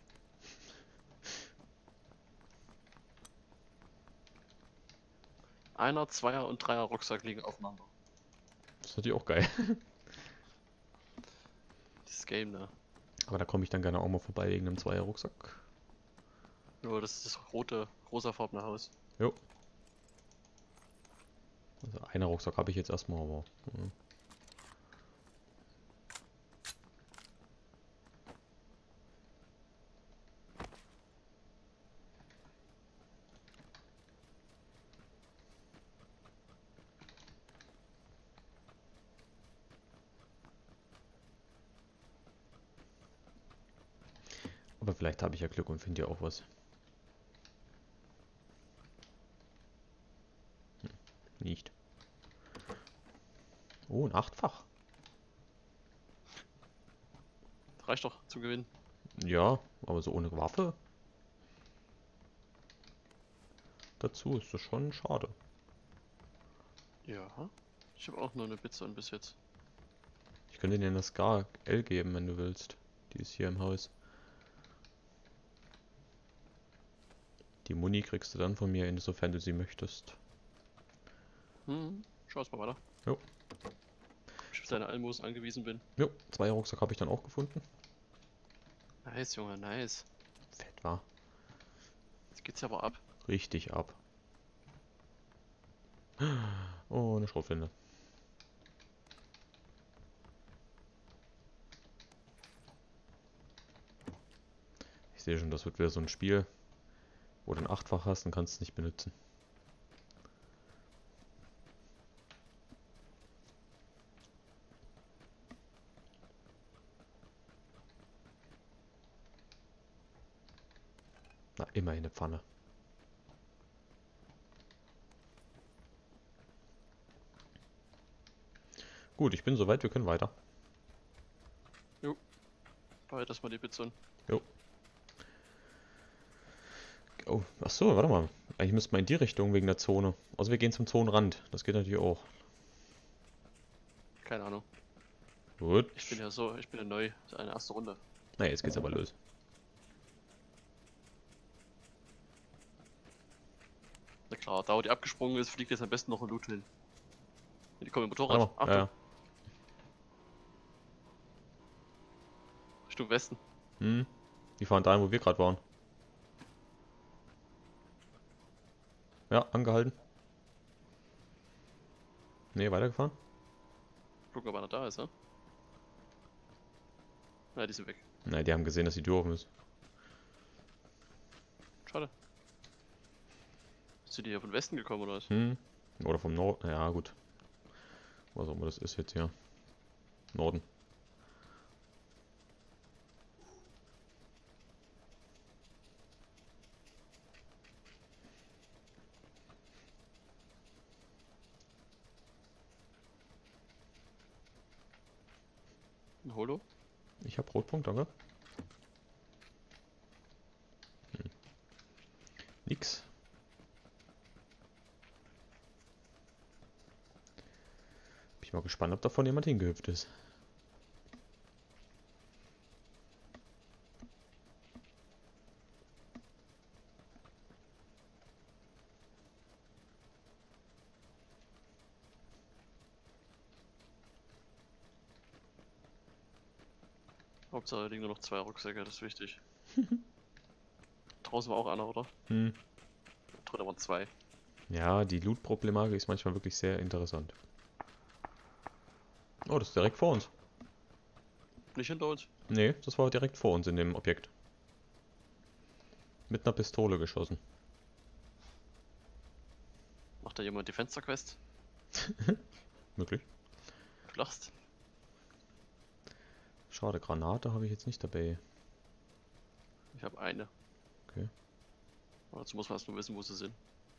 Einer, Zweier und Dreier Rucksack liegen aufeinander. Das ist natürlich auch geil. Dieses Game, ne? Aber da komme ich dann gerne auch mal vorbei wegen einem Zweier-Rucksack. Nur das ist das rote, rosafarbene Haus. Jo. Also einer Rucksack habe ich jetzt erstmal, aber... Ja. Aber vielleicht habe ich ja Glück und finde ja auch was. Hm, nicht. Oh, ein Achtfach. Reicht doch zum Gewinnen. Ja, aber so ohne Waffe. Dazu ist das schon schade. Ja. Ich habe auch nur eine Pizza bis jetzt. Ich könnte dir eine Scar L geben, wenn du willst. Die ist hier im Haus. Die Muni kriegst du dann von mir, insofern du sie möchtest. Hm, schau es mal weiter. Jo. Ich auf deine Almosen angewiesen bin. Jo, zwei Rucksack habe ich dann auch gefunden. Nice, Junge, nice. Fett war. Jetzt geht's ja aber ab. Richtig ab. Oh, eine Schrotflinte. Ich sehe schon, das wird wieder so ein Spiel, wo du ein Achtfach hast und kannst es nicht benutzen. Na, immerhin eine Pfanne. Gut, ich bin soweit, wir können weiter. Behalt erstmal die Pizza. Oh, ach so, warte mal. Eigentlich müsste man in die Richtung wegen der Zone. Also wir gehen zum Zonenrand. Das geht natürlich auch. Keine Ahnung. Gut. Ich bin ja so, ich bin ja neu. Das ist eine erste Runde. Na, jetzt geht's aber los. Na klar, da wo die abgesprungen ist, fliegt jetzt am besten noch ein Loot hin. Die kommen mit Warte Motorrad. mal. Achtung, Ja, ja. Richtung Westen. Hm. Die fahren dahin, wo wir gerade waren. Ja, angehalten. Nee, weitergefahren. Gucken, ob einer da ist, ne? Na, die sind weg. Nein, die haben gesehen, dass die Tür offen ist. Schade. Sind die hier von Westen gekommen oder was? Hm. Oder vom Norden. Ja, gut. Was auch immer das ist jetzt hier. Norden. Ein Holo? Ich habe Rotpunkt, danke. Hm. Nix. Bin ich mal gespannt, ob davon jemand hingehüpft ist. Hauptsache da liegen nur noch zwei Rucksäcke, das ist wichtig. Draußen war auch einer, oder? Hm. Drinnen waren zwei. Ja, die Loot-Problematik ist manchmal wirklich sehr interessant. Oh, das ist direkt vor uns. Nicht hinter uns? Nee, das war direkt vor uns in dem Objekt. Mit einer Pistole geschossen. Macht da jemand die Fensterquest? Möglich. Du lachst. Schade, Granate habe ich jetzt nicht dabei. Ich habe eine. Okay. Aber dazu muss man erst nur wissen, wo sie sind.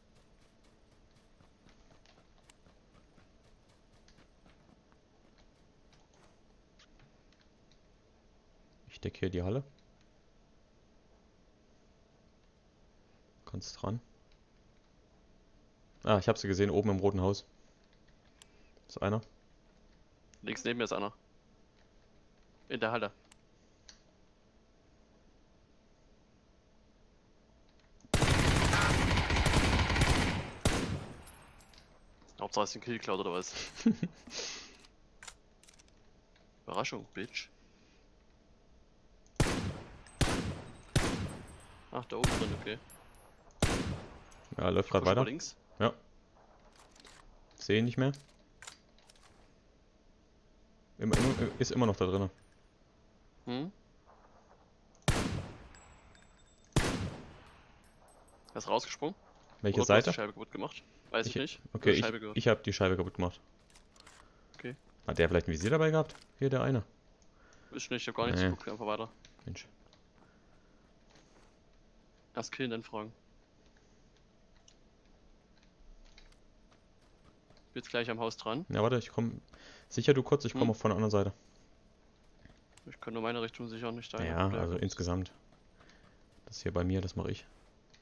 Ich decke hier die Halle. Kannst dran. Ah, ich habe sie gesehen, oben im roten Haus. Ist einer. Links neben mir ist einer. In der Halle. Hauptsache es ist ein Killcloud oder was? Überraschung, Bitch. Ach, da oben drin, okay. Ja, läuft Ich gerade push mal weiter. links. Sehe ihn nicht mehr. Immer, immer, ist immer noch da drin. Hm? Er ist rausgesprungen. Welche Oder du hast Seite? die Scheibe kaputt gemacht. Weiß ich, Ich- nicht. Okay, Die ich, Scheibe gehört. ich habe die Scheibe kaputt gemacht. Okay. Hat der vielleicht ein Visier dabei gehabt? Hier der eine. Ist nicht, ich hab gar nichts Nee. geguckt, einfach weiter. Mensch. Erst killen, dann fragen. Bin jetzt gleich am Haus dran. Ja, warte, ich komme. Sicher du kurz, ich komme Hm? auch von der anderen Seite. Ich kann nur meine Richtung sicher nicht deine. Ja, also insgesamt. Das hier bei mir, das mache ich.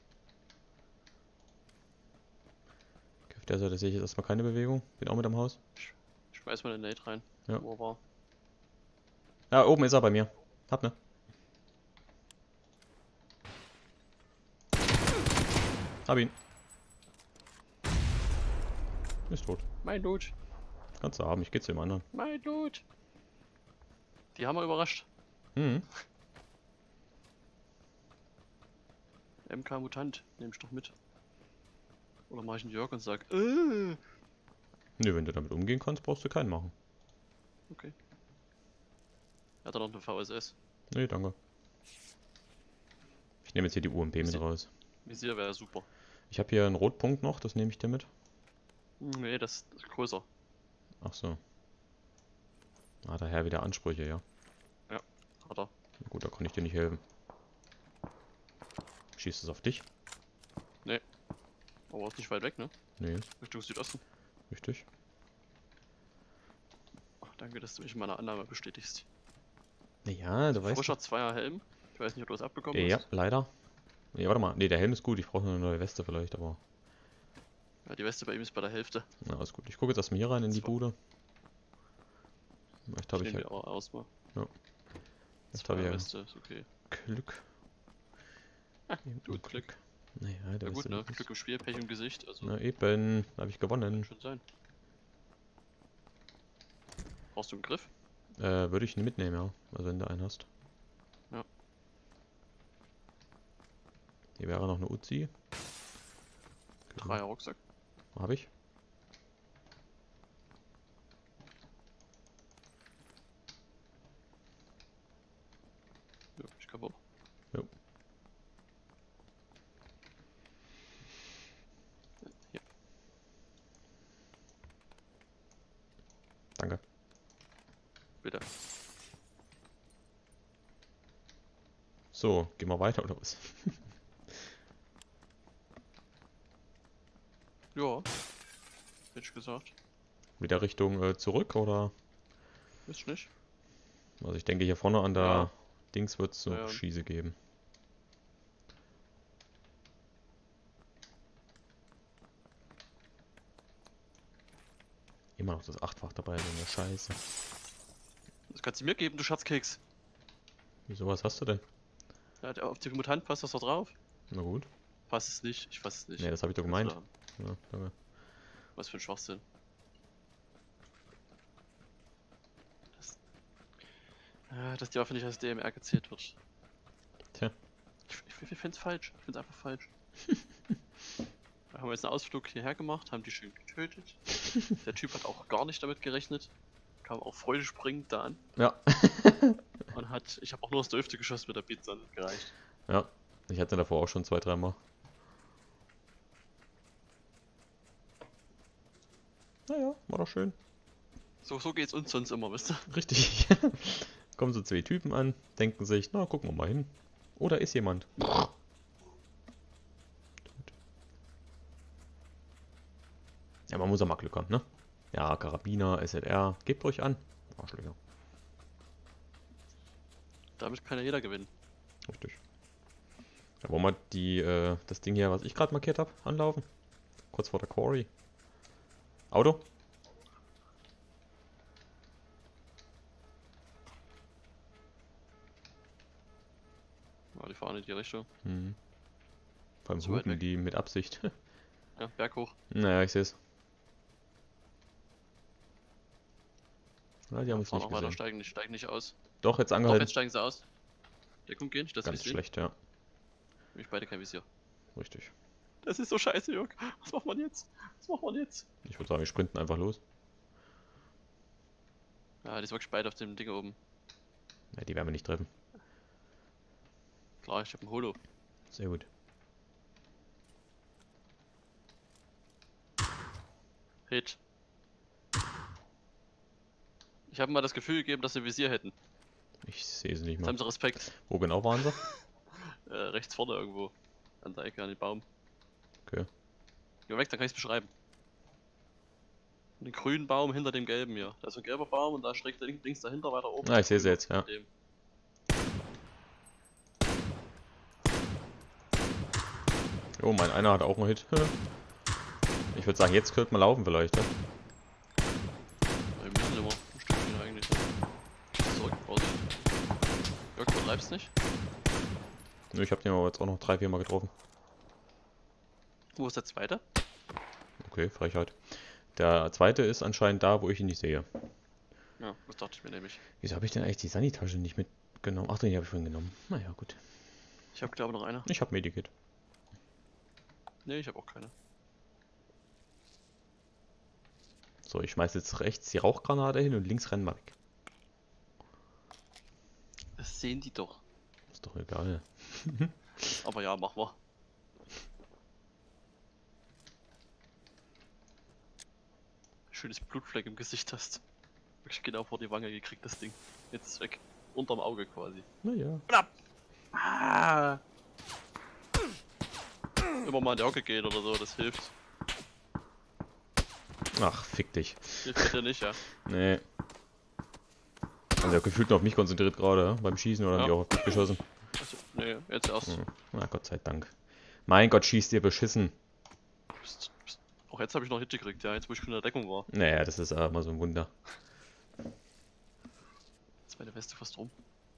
Okay, auf der Seite sehe ich jetzt erstmal keine Bewegung. Bin auch mit am Haus. Ich schmeiß mal den Nate rein. Ja. Wo er war. Ja, oben ist er bei mir. Hab ne. Hab ihn. Ist tot. Mein Loot. Kannst du haben, ich geh zu dem anderen. Mein Loot. Die haben wir überrascht. Hm. M K Mutant. Nehm ich doch mit. Oder mach ich einen Jörg und sag, äh. Nö, wenn du damit umgehen kannst, brauchst du keinen machen. Okay. Hat er noch eine V S S? Nee, danke. Ich nehme jetzt hier die U M P mit Sie- raus. Visier wäre super. Ich habe hier einen Rotpunkt noch, das nehme ich dir mit. Nee, das ist größer. Ach so. Ah, daher wieder Ansprüche, ja. Hat er. Na gut, da kann ich dir nicht helfen. Schießt es auf dich? Aber ist nicht weit weg, ne? Nee, Richtung Südosten. richtig. Ach, danke, dass du mich in meiner Annahme bestätigst. Ja, du weißt. Frischer Zweier Helm. Ich weiß nicht, ob du das abbekommen Ja, hast. leider. Nee, warte mal. Nee, der Helm ist gut. Ich brauche nur eine neue Weste vielleicht, aber. Ja, die Weste bei ihm ist bei der Hälfte. Na, ist gut. Ich gucke jetzt erstmal hier rein in die So. Bude. Vielleicht habe ich, Nehmen ja, wir aber erstmal. vielleicht habe ich ja Weste ist okay. Glück. Ah, Eben du hast Glück. Naja, Ja da gut, ist ne? irgendwas. Glück im Spiel, Pech im Gesicht. Also, Na eben, habe ich kann gewonnen. schon sein. Brauchst du einen Griff? Äh, würde ich mitnehmen, ja. Also wenn du einen hast. Ja. Hier wäre noch eine Uzi. Dreier Rucksack. Habe ich. Ja, ich glaube auch. Jo. Hier. Danke. Bitte. So, gehen wir weiter oder was? Ja. Hätte ich gesagt. Wieder Richtung äh, zurück oder? Ist nicht. Also ich denke hier vorne an der Ja. Dings wird es noch Ja. Schieße geben. Immer noch das Achtfach dabei, so eine Scheiße. Das kannst du mir geben, du Schatzkeks. Wieso, was hast du denn? Ja, der- auf die Mutant passt das da drauf. Na gut. Passt es nicht, ich fass es nicht. Nee, das habe ich doch Kannst du gemeint. haben. Ja, danke. Was für ein Schwachsinn. Das, ah, dass die Waffe nicht als D M R gezählt wird. Tja. Ich, ich, ich finde es falsch. Ich finde es einfach falsch. Wir haben jetzt einen Ausflug hierher gemacht, haben die schön getötet. Der Typ hat auch gar nicht damit gerechnet. Kam auch freudespringend da an. Ja. Und hat, ich habe auch nur das Dürfte geschossen mit der Pizza, das hat gereicht. Ja. Ich hatte davor auch schon zwei, dreimal. Naja, war doch schön. So, so geht's uns sonst immer, wisst ihr? Richtig. Kommen so zwei Typen an, denken sich, na, gucken wir mal hin. Oder ist jemand? Tot. Ja, man muss auch mal Glück haben, ne? Ja, Karabiner, S L R, gebt euch an. Arschlöcher. Damit kann ja jeder gewinnen. Richtig. Ja, wollen wir die, äh, das Ding hier, was ich gerade markiert habe, anlaufen? Kurz vor der Quarry. Auto? Ja, die fahren in die Richtung. Hm. Beim Zu weit Hupen weg. die mit Absicht. Ja, Berg hoch. Naja, ich sehe es. Ja, die haben uns Fahren nicht auch weiter, gesehen. steigen nicht, steigen nicht aus. Doch, jetzt Doch, angehalten. jetzt steigen sie aus. Deckung gehen, das Ganz Visier. schlecht, ja. Ich beide kein Visier. Richtig. Das ist so scheiße, Jörg. Was macht man jetzt? Was macht man jetzt? Ich würde sagen, wir sprinten einfach los. Ja, die ist wirklich beide auf dem Ding oben. Ja, die werden wir nicht treffen. Klar, ich habe ein Holo. Sehr gut. Hit. Ich habe mal das Gefühl gegeben, dass sie Visier hätten. Ich sehe sie nicht Jetzt mehr. haben sie Respekt. Wo genau waren sie? Äh, rechts vorne irgendwo. An der Ecke, an den Baum. Okay. Geh weg, dann kann ich es beschreiben. Den grünen Baum hinter dem gelben hier. Da ist ein gelber Baum und da schräg links, links dahinter weiter oben. Ah, ich sehe sie jetzt, ja. Dem. Oh, mein einer hat auch einen Hit. Ich würde sagen, jetzt könnte man laufen vielleicht, ne? Wir müssen immer ein Stückchen eigentlich. Zurück, Vorsicht. Jörg, du treibst nicht? Nö, ich habe den aber jetzt auch noch drei, vier Mal getroffen. Wo ist der zweite? Okay, Frechheit. Der zweite ist anscheinend da, wo ich ihn nicht sehe. Ja, das dachte ich mir nämlich. Wieso habe ich denn eigentlich die Sanitasche nicht mitgenommen? Ach, die habe ich vorhin genommen. Naja, gut. Ich habe glaube noch eine. Ich habe Medikit. Ne, ich habe auch keine. So, ich schmeiß jetzt rechts die Rauchgranate hin und links rennen wir weg. Das sehen die doch. Ist doch egal. Aber ja, mach mal. Schönes Blutfleck im Gesicht hast. Wirklich genau vor die Wange gekriegt, das Ding. Jetzt ist weg. Unterm Auge quasi. Naja. Ah. Immer mal in die Hocke gehen oder so, das hilft. Ach, fick dich. Hilft dir nicht, ja. Nee. Also, er gefühlt nur auf mich konzentriert gerade, ja? Beim Schießen oder haben Ja. die auch auf mich geschossen? Also, nee, jetzt erst. Hm. Na, Gott sei Dank. Mein Gott, schießt ihr beschissen. Psst, psst. Auch jetzt habe ich noch Hit gekriegt, ja, jetzt wo ich schon in der Deckung war. Naja, das ist aber mal so ein Wunder. Jetzt meine Weste fast rum.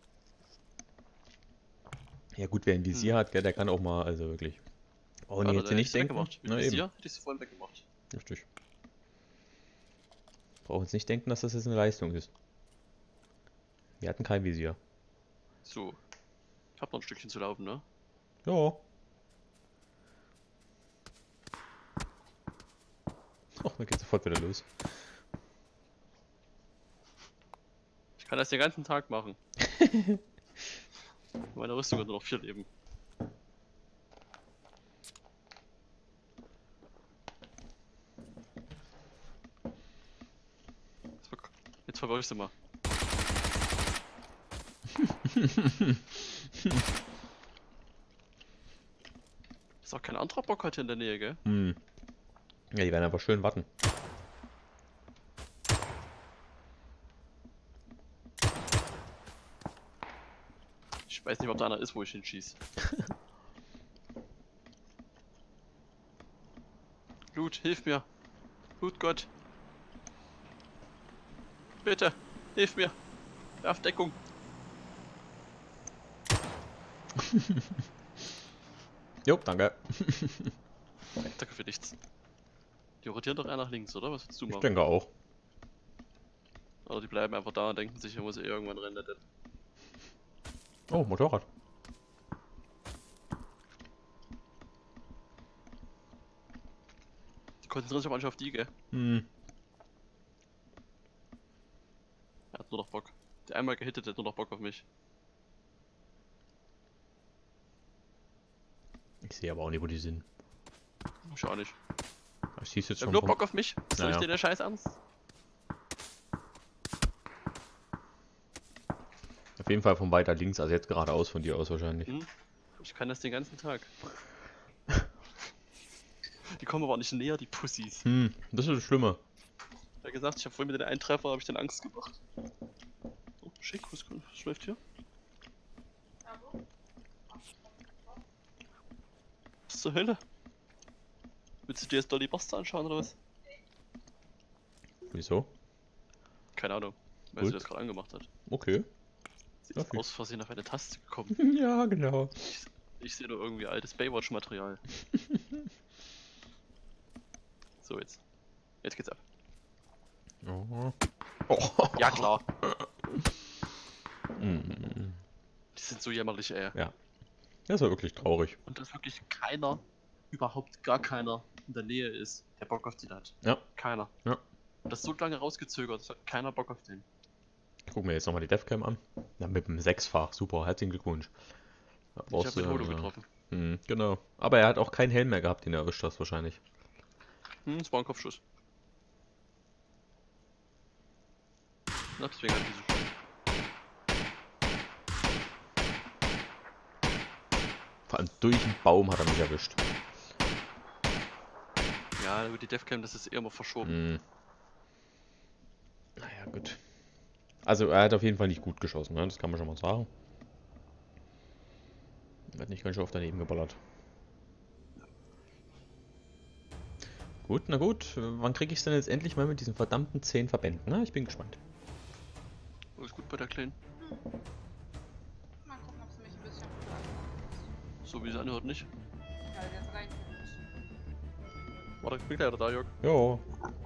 Ja gut, wer ein Visier Hm. hat, gell, der kann auch mal, also wirklich. Oh Ja, nee, da jetzt hätte nicht ich's denken. weggemacht. Mit Na eben, Visier hätte ich es vorhin weggemacht. richtig. Brauchen jetzt nicht denken, dass das jetzt eine Leistung ist. Wir hatten kein Visier. So. Ich hab noch ein Stückchen zu laufen, ne? Ja. Oh, dann geht sofort wieder los. Ich kann das den ganzen Tag machen. Meine Rüstung hat nur noch vier Leben. Jetzt verwirr ich sie mal. Ist auch kein anderer Bock heute in der Nähe, gell? Hm. Ja, die werden einfach schön warten. Ich weiß nicht, ob da einer ist, wo ich hinschieße. Blut, hilf mir. Blutgott. Bitte, hilf mir. Werf Deckung. Jo, danke. Danke für nichts. Die rotieren doch eher nach links, oder? Was willst du Ich machen? denke auch. Oder die bleiben einfach da und denken sich, er muss irgendwann rennen. Der Oh, Motorrad. Die konzentrieren sich aber nicht auf die, gell? Hm. Er hat nur noch Bock. Der einmal gehittet hat nur noch Bock auf mich. Ich sehe aber auch nicht, wo die sind. Ich auch nicht. Ich schieße jetzt Ich hab schon nur vom... Bock auf mich. Soll Naja. ich dir der Scheiß ernst? Auf jeden Fall von weiter links, also jetzt geradeaus von dir aus wahrscheinlich. Hm? Ich kann das den ganzen Tag. Die kommen aber auch nicht näher, die Pussys. Hm, das ist das Schlimme. Wie gesagt, ich habe vorhin mit den einen Treffer, habe ich dann Angst gemacht. Oh, schick, was, was läuft hier? Ja, wo? Was zur Hölle? Willst du dir jetzt Dolly Buster anschauen oder was? Wieso? Keine Ahnung, weil Gut. sie das gerade angemacht hat. Okay. Sie ist Okay. aus Versehen auf eine Taste gekommen. Ja, genau. Ich, ich sehe nur irgendwie altes Baywatch-Material. So, jetzt. Jetzt geht's ab. Oh. Oh. Ja, klar. Hm. Die sind so jämmerlich, ey. Ja. Das war wirklich traurig. Und dass wirklich keiner, überhaupt gar keiner in der Nähe ist, der Bock auf die hat. Ja. Keiner. Ja. Und das so lange rausgezögert, es hat keiner Bock auf den. Ich gucke mir jetzt nochmal die Devcam an. Ja, mit dem Sechsfach. Super, herzlichen Glückwunsch. Da Ich brauchst habe mit du, Holo äh, getroffen. Hm, genau. Aber er hat auch keinen Helm mehr gehabt, den er erwischt hast wahrscheinlich. Hm, das war ein Kopfschuss. Na, deswegen hat diese Schuss. Vor allem durch den Baum hat er mich erwischt. Ja, gut, die Devcam, das ist eher mal verschoben. Hm. Naja, gut. Also er hat auf jeden Fall nicht gut geschossen, ne? Das kann man schon mal sagen. Er hat nicht ganz schön oft daneben geballert. Gut, na gut. Wann kriege ich es denn jetzt endlich mal mit diesen verdammten zehn Verbänden? Na, ich bin gespannt. Alles gut bei der Kleinen. Mal gucken, ob sie mich ein bisschen verlassen. So wie sie anhört, nicht. Ja, jetzt rein. Warte, ich bin gleich da, Jörg. Jo.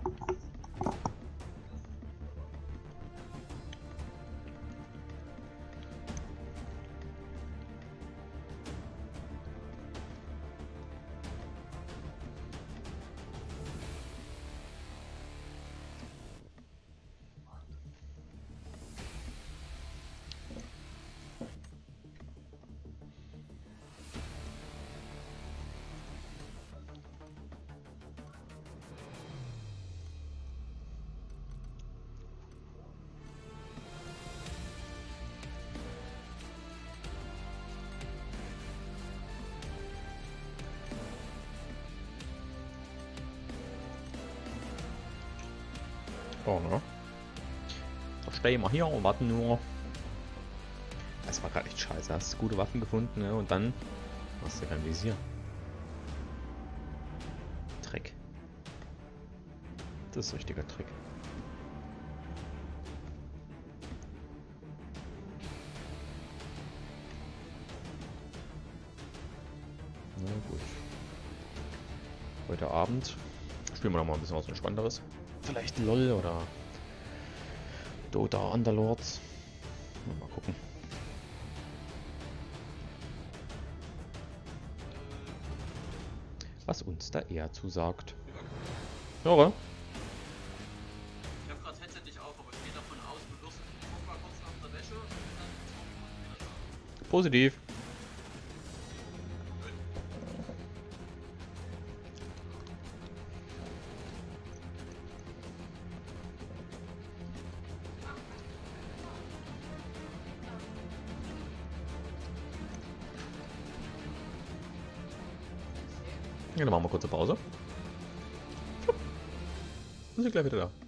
Oh, ne? Da stehen wir hier und warten nur. Das war gerade echt scheiße. Hast gute Waffen gefunden, ne? Und dann hast du kein Visier. Dreck. Das ist richtiger Trick. Na gut. Heute Abend spielen wir noch mal ein bisschen was Entspannteres. Vielleicht LOL oder Dota Underlords. Mal gucken. Was uns da eher zusagt. Ja, oder? Ich habe gerade das Headset nicht auf, aber ich gehe davon aus, du wirst guck mal kurz nach der Wäsche und dann wieder da. Positiv. Ja, dann machen wir kurze Pause. Und sind gleich wieder da.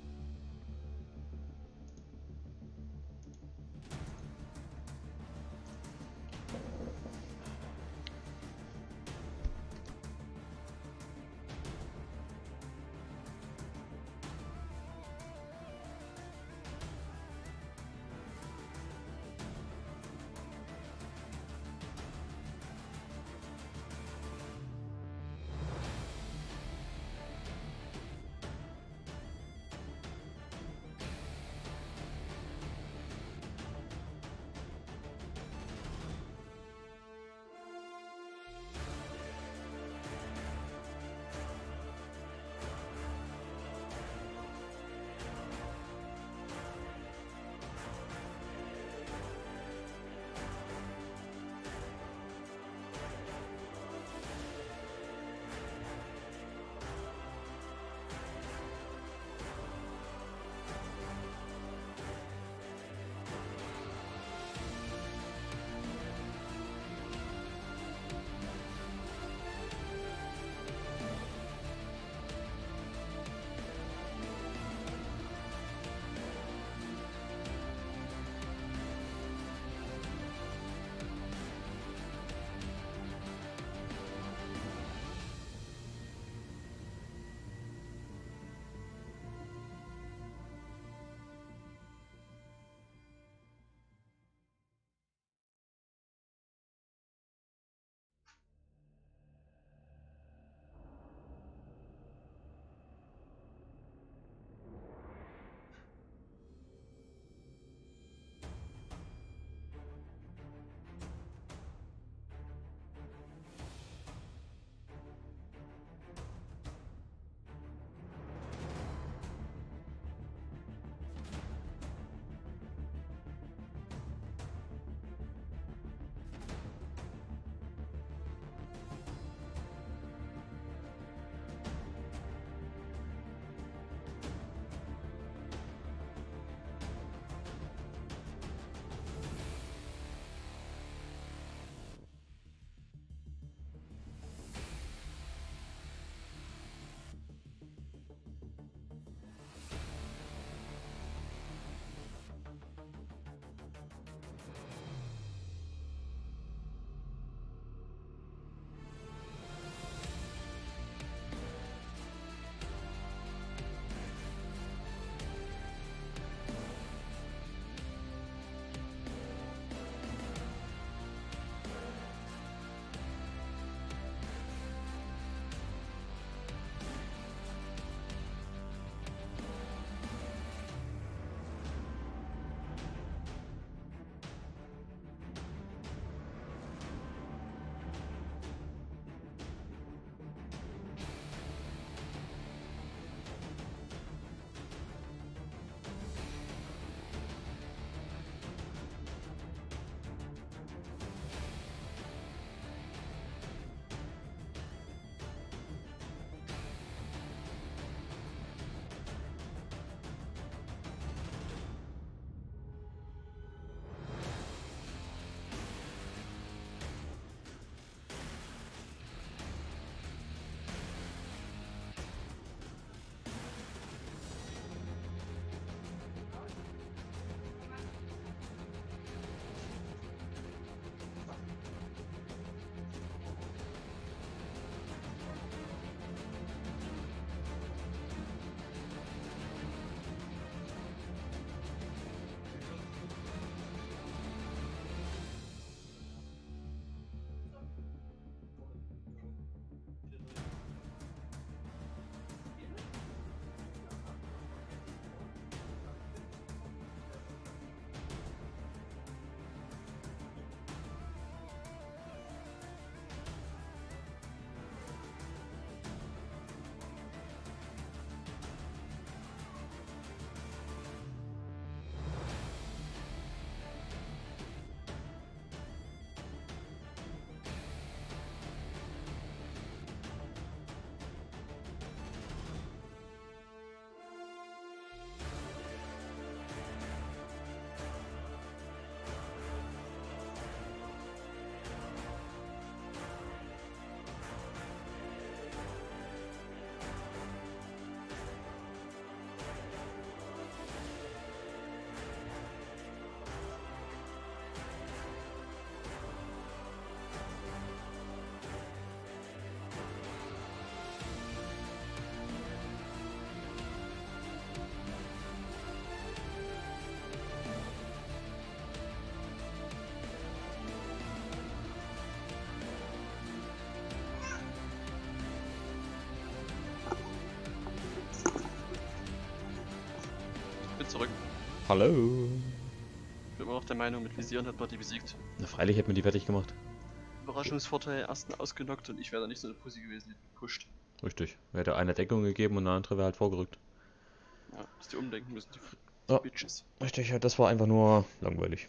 bin zurück. Hallo. Ich bin immer noch der Meinung, mit Visieren hat man die besiegt. Na freilich hätte man die fertig gemacht. Überraschungsvorteil, ersten ausgenockt und ich wäre da nicht so eine Pussy gewesen, die gepusht. Richtig. Er hätte eine Deckung gegeben und der andere wäre halt vorgerückt. Ja, dass die umdenken müssen, die, die Ja. Bitches. Richtig, ja, das war einfach nur langweilig.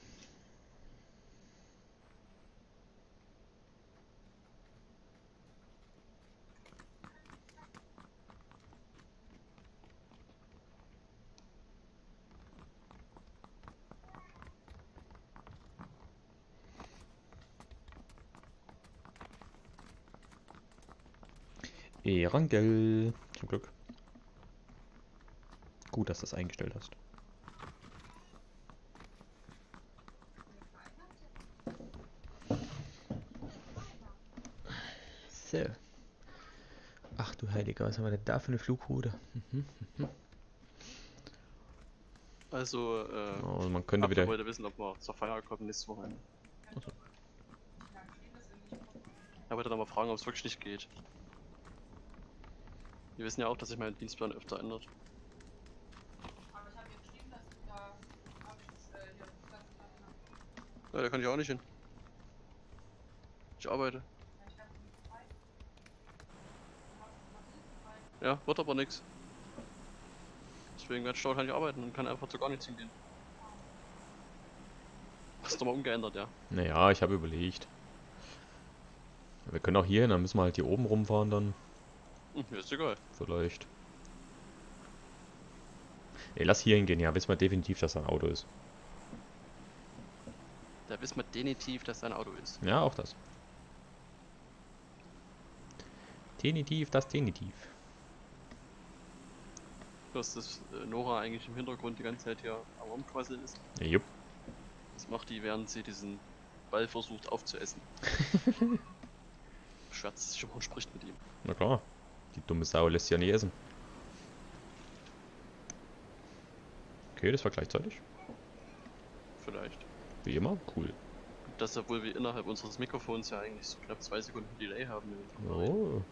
Erangel. Zum Glück. Gut, dass du das eingestellt hast. So. Ach du Heiliger, was haben wir denn da für eine Flughute? Mhm. Also, äh, Also man könnte Apfel wieder... wollte wissen, ob wir zur Feier kommen nächstes Wochenende. Also. Er wollte dann mal fragen, ob es wirklich nicht geht. Wir wissen ja auch, dass sich mein Dienstplan öfter ändert. Aber ich habe ihr geschrieben, dass ich da habe ich das äh, hier das Ja, da kann ich auch nicht hin. Ich arbeite. ich habe nicht frei. Ja, wird aber nix. Deswegen werde ich dort nicht arbeiten und kann einfach zu gar nichts hingehen. Hast du mal umgeändert, ja. Naja, ich habe überlegt. Wir können auch hier hin, dann müssen wir halt hier oben rumfahren dann. Hm, mir ist egal. Vielleicht. Ne, lass hier hingehen, ja, wissen wir definitiv, dass da ein Auto ist. Da wissen wir definitiv, dass da ein Auto ist. Ja, auch das. Definitiv, das definitiv. Dass das äh, Nora eigentlich im Hintergrund die ganze Zeit hier am Rumquasseln ist. Ja, jupp. Das macht die, während sie diesen Ball versucht aufzuessen. Schwärzt sich immer und spricht mit ihm. Na klar. Die dumme Sau lässt sich ja nicht essen. Okay, das war gleichzeitig. Vielleicht. Wie immer. Cool. Das, obwohl wir innerhalb unseres Mikrofons ja eigentlich so knapp zwei Sekunden Delay haben. Oh.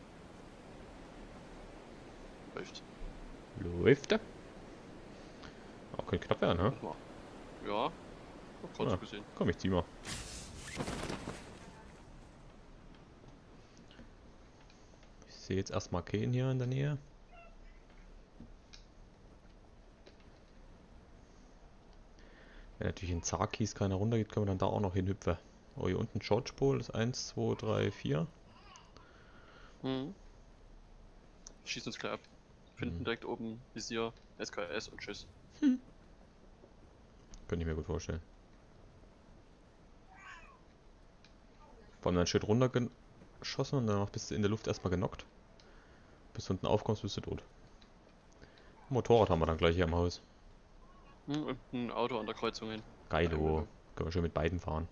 Läuft. Läuft. Auch könnte knapp werden, ne? Mal. Ja. Hab grad Ah. so gesehen. Komm, ich zieh mal. Ich sehe jetzt erstmal keinen hier in der Nähe. Wenn natürlich in Zarkis keiner runtergeht, können wir dann da auch noch hinhüpfen. Oh, hier unten George Pole ist eins, zwei, drei, vier. Mhm. Schießt uns gleich ab. Finden Mhm. direkt oben Visier, S K S und tschüss. Könnte ich mir gut vorstellen. Vor allem dann schön runtergeschossen und danach bist du in der Luft erstmal genockt. Bis du unten aufkommst, bist du tot. Motorrad haben wir dann gleich hier im Haus. Mhm, und ein Auto an der Kreuzung hin. Geilo. Können wir schön mit beiden fahren.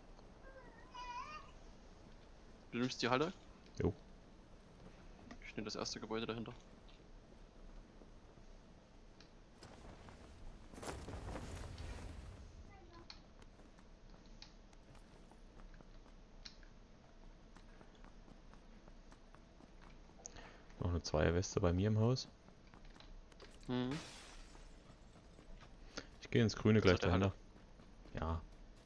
Du nimmst die Halle? Jo. Ich nehme das erste Gebäude dahinter. Noch eine Zweierweste bei mir im Haus. Mhm. Ich gehe ins Grüne gleich hat der dahinter. Ja.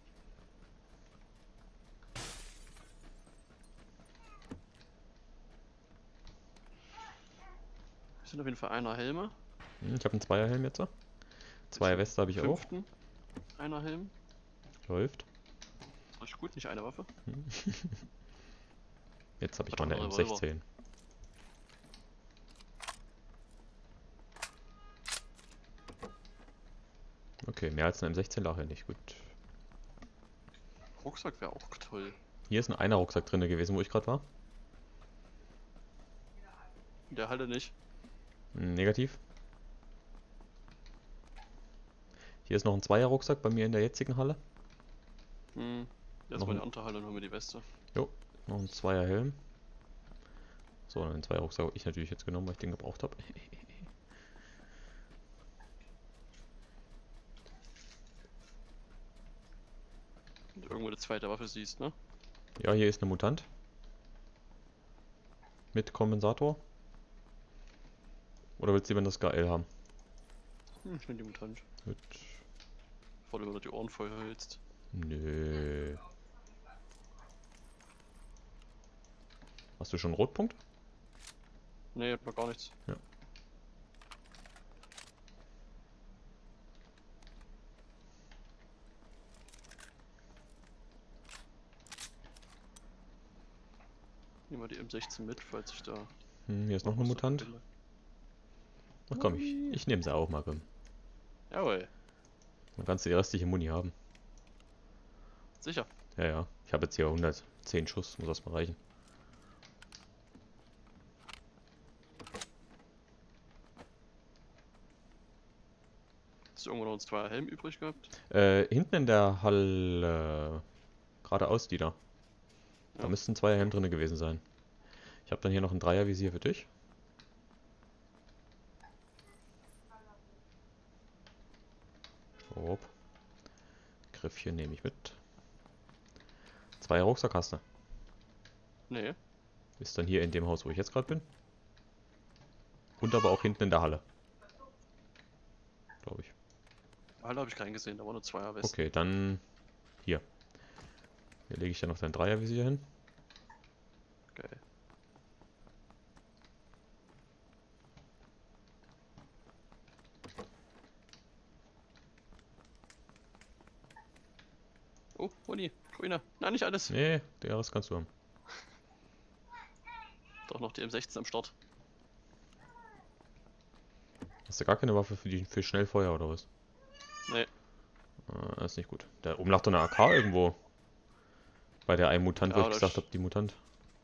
Wir sind auf jeden Fall einer Helme. Hm, ich habe einen Zweierhelm jetzt. Zweierweste habe ich auch. Fünften. Einer Helm. Läuft. Das ist richtig gut, nicht eine Waffe. Jetzt habe ich Hat mal eine auch M einen Revolver. sechzehn. Okay, mehr als eine M sechzehn lag ja nicht. Gut. Rucksack wäre auch toll. Hier ist ein einer Rucksack drin gewesen, wo ich gerade war. In der Halle nicht. Hm, negativ. Hier ist noch ein Zweier Rucksack bei mir in der jetzigen Halle. Hm. Jetzt Noch mal in ein- die andere Halle und holen wir die Weste. Jo, noch ein Zweier Helm. So, den Zweier Rucksack habe ich natürlich jetzt genommen, weil ich den gebraucht habe. Und irgendwo eine zweite Waffe siehst, ne? Ja, hier ist eine Mutant. Mit Kompensator. Oder willst du lieber das G L haben? Hm, ich bin die Mutant. Gut. Bevor du wieder die Ohren voll hältst. Nö. Hast du schon einen Rotpunkt? Nee, noch gar nichts. Ja. Nehmen wir die M sechzehn mit, falls ich da. Hm, hier ist noch noch ein was Mutant. finde. Ach komm, ich, ich nehme sie auch mal, komm. Jawohl, Dann kannst du die restliche Muni haben. sicher. Ja, ja. Ich habe jetzt hier hundertzehn Schuss, muss das mal reichen. Hast du irgendwo noch einen Zweier Helm übrig gehabt? Äh, hinten in der Halle, geradeaus die da. Da Ja. müssten zwei Helm drin gewesen sein. Ich habe dann hier noch ein Dreiervisier für dich. Hopp. Griffchen nehme ich mit. Zwei Rucksack hast du. Nee, Ist dann hier in dem Haus, wo ich jetzt gerade bin. Und aber auch hinten in der Halle. Glaube ich. Halle habe ich keinen gesehen, da war nur Zweier West. Okay, dann hier. Hier lege ich dann noch dein Dreiervisier hin. Geil. Oh, Uni, grüner. Nein, nicht alles. Nee, der Rest kannst du haben. Doch noch die M sechzehn am Start. Hast du gar keine Waffe für die für Schnellfeuer oder was? Nee, Ah, das ist nicht gut. Da oben lag doch eine A K irgendwo. Bei der einen Mutant, Ja, wo ich oder gesagt ich- habe, die Mutant.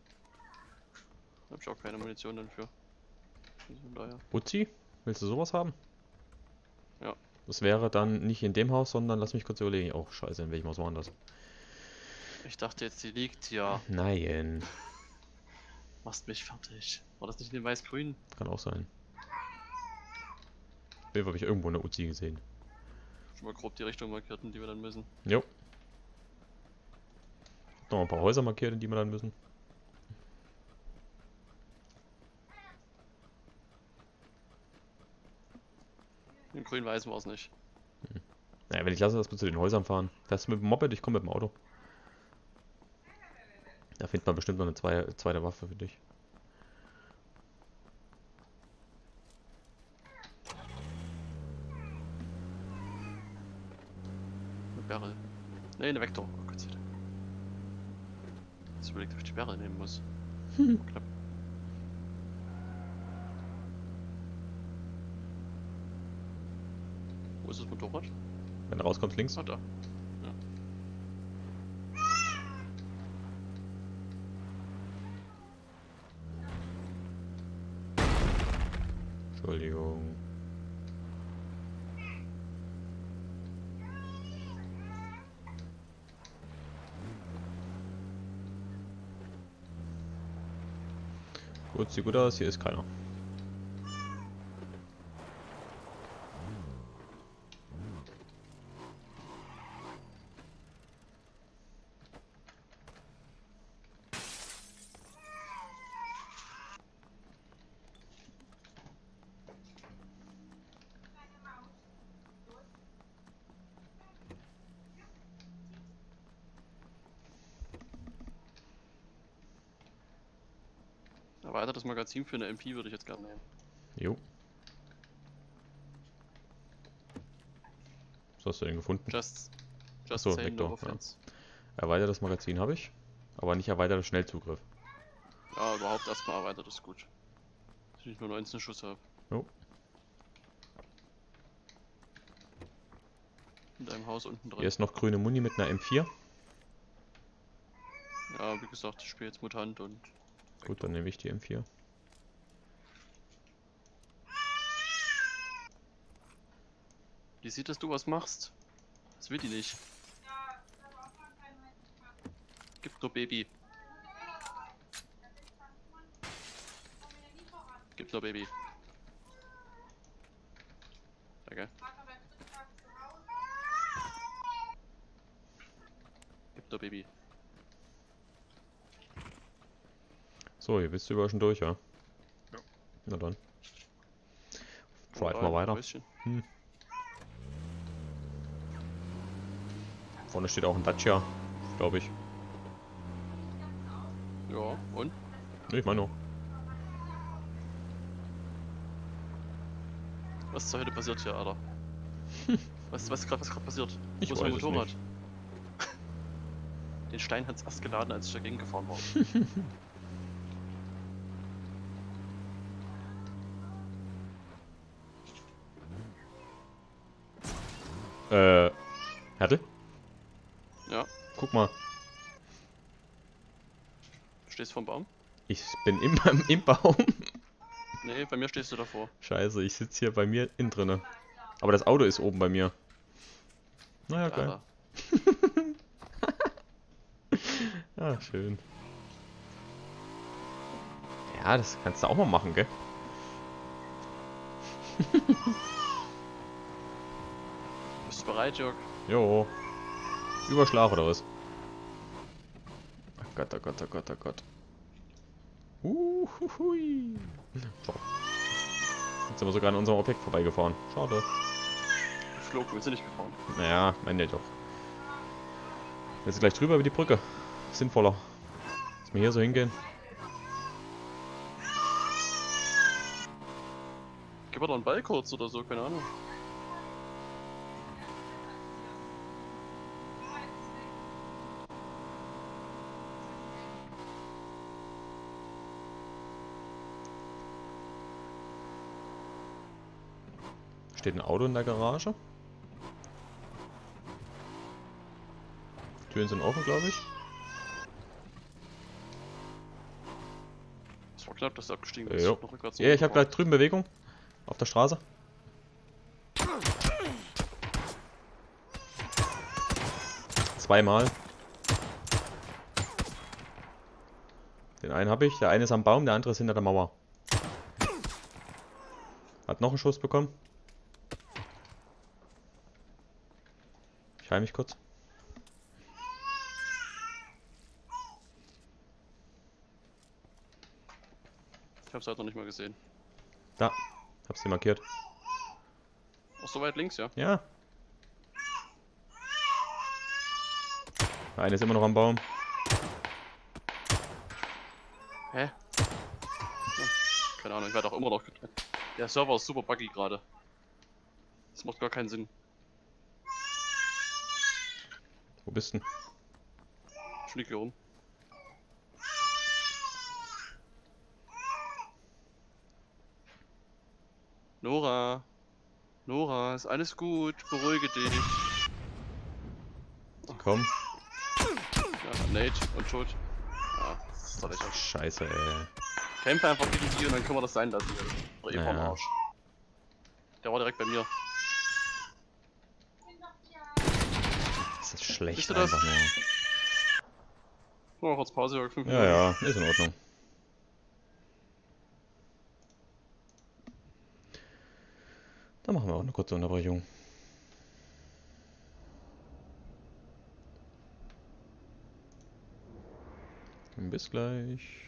da habe ich auch keine Munition dann für. Von daher. Uzi? Willst du sowas haben? Ja. Das wäre dann nicht in dem Haus, sondern lass mich kurz überlegen. Oh, scheiße, in welchem Haus waren das? Ich dachte jetzt, die liegt hier. Nein, Machst mich fertig. War das nicht in dem weiß-grün? kann auch sein. Auf jeden Fall habe ich irgendwo eine Uzi gesehen. Schon mal grob die Richtung markiert, in die wir dann müssen. Jo. Noch ein paar Häuser markiert, in die wir dann müssen. In grün-weiß war es nicht. Naja, wenn ich lasse, dass wir zu den Häusern fahren. Das ist mit dem Moped, ich komme mit dem Auto. Da findet man bestimmt noch eine zweite, zweite Waffe für dich. Eine Barrel. Ne, eine Vektor. Oh Gott sei Dank. Jetzt überlegt, ob ich die Barrel nehmen muss. Knapp. Wo ist das Motorrad? Wenn du rauskommst, links. Ah, da. Ja. Entschuldigung. Gut, sieht gut aus, hier ist keiner. Erweitertes Magazin für eine M P würde ich jetzt gerne nehmen. Jo. Was hast du denn gefunden? Just. Just Achso, saying, no Vektor, ja. offense. Erweitertes Magazin habe ich, aber nicht erweiterter Schnellzugriff. Ja, überhaupt erstmal erweitert ist gut. Dass ich nicht nur neunzehn Schuss habe. Jo. In deinem Haus unten drin. Hier ist noch grüne Muni mit einer M vier. Ja, wie gesagt, ich spiele jetzt Mutant und. Gut, dann nehme ich die M vier. Die sieht, dass du was machst. Das will die nicht. Gib nur Baby. Gib nur Baby. Danke. Gib nur Baby. So, hier bist du überall schon durch, ja? Ja. Na dann. Komm Drive rein, mal weiter. Häuschen. Hm. Vorne steht auch ein Dacia, glaube ich. Ja, und? Nee, ich meine nur. Was zur Hölle passiert hier, Alter? Was, was gerade was grad passiert? Ich Wo ist mein weiß es Motorrad? nicht. Den Stein hat's erst geladen, als ich dagegen gefahren war. Äh, Härte? Ja, Guck mal. du stehst vorm Baum? Ich bin im, im Baum. Nee, bei mir stehst du davor. Scheiße, ich sitze hier bei mir innen drinne. Aber das Auto ist oben bei mir. Naja, geil. Alter. Ah, schön. Ja, das kannst du auch mal machen, gell? Bist du bereit, Jörg? Jo. Überschlaf oder was? Oh Gott, oh Gott, oh Gott, oh Gott. Uh, hu, hui. So. Jetzt sind wir sogar an unserem Objekt vorbeigefahren. Schade. Geflogen, wir sind nicht gefahren. Naja, meine doch. Jetzt gleich drüber über die Brücke. Sinnvoller. Dass wir hier so hingehen. Gib mir doch einen Ball kurz oder so, keine Ahnung. Steht ein Auto in der Garage. Türen sind offen, glaube ich. Es war knapp, dass du abgestiegen Ja, bist. jo. Noch rückwärts Ja, ich habe runtergefahren. gleich drüben Bewegung. Auf der Straße. Zweimal. Den einen habe ich, der eine ist am Baum, der andere ist hinter der Mauer. Hat noch einen Schuss bekommen. Ich heile mich kurz. Ich hab's halt noch nicht mal gesehen. Da, hab's dir markiert. Auch so weit links, ja? Ja. Der eine ist immer noch am Baum. Hä? Ja, keine Ahnung, ich werde auch immer noch getrennt. Der Server ist super buggy gerade. Das macht gar keinen Sinn. Wo bist du denn? Ich flieg hier rum. Nora! Nora, ist alles gut, beruhige dich. Komm. Ja, Nate und tot. Ja, das ist doch lächerlich. Scheiße, ey. Kämpfe einfach gegen die und dann können wir das sein lassen. Oder ihr Naja. vom Arsch. Der war direkt bei mir. Das ist schlecht Siehst du das? einfach nur. Machen wir kurz Pause, Jörg, fünf Ja, ja, ist in Ordnung. Dann machen wir auch eine kurze Unterbrechung. Bis gleich.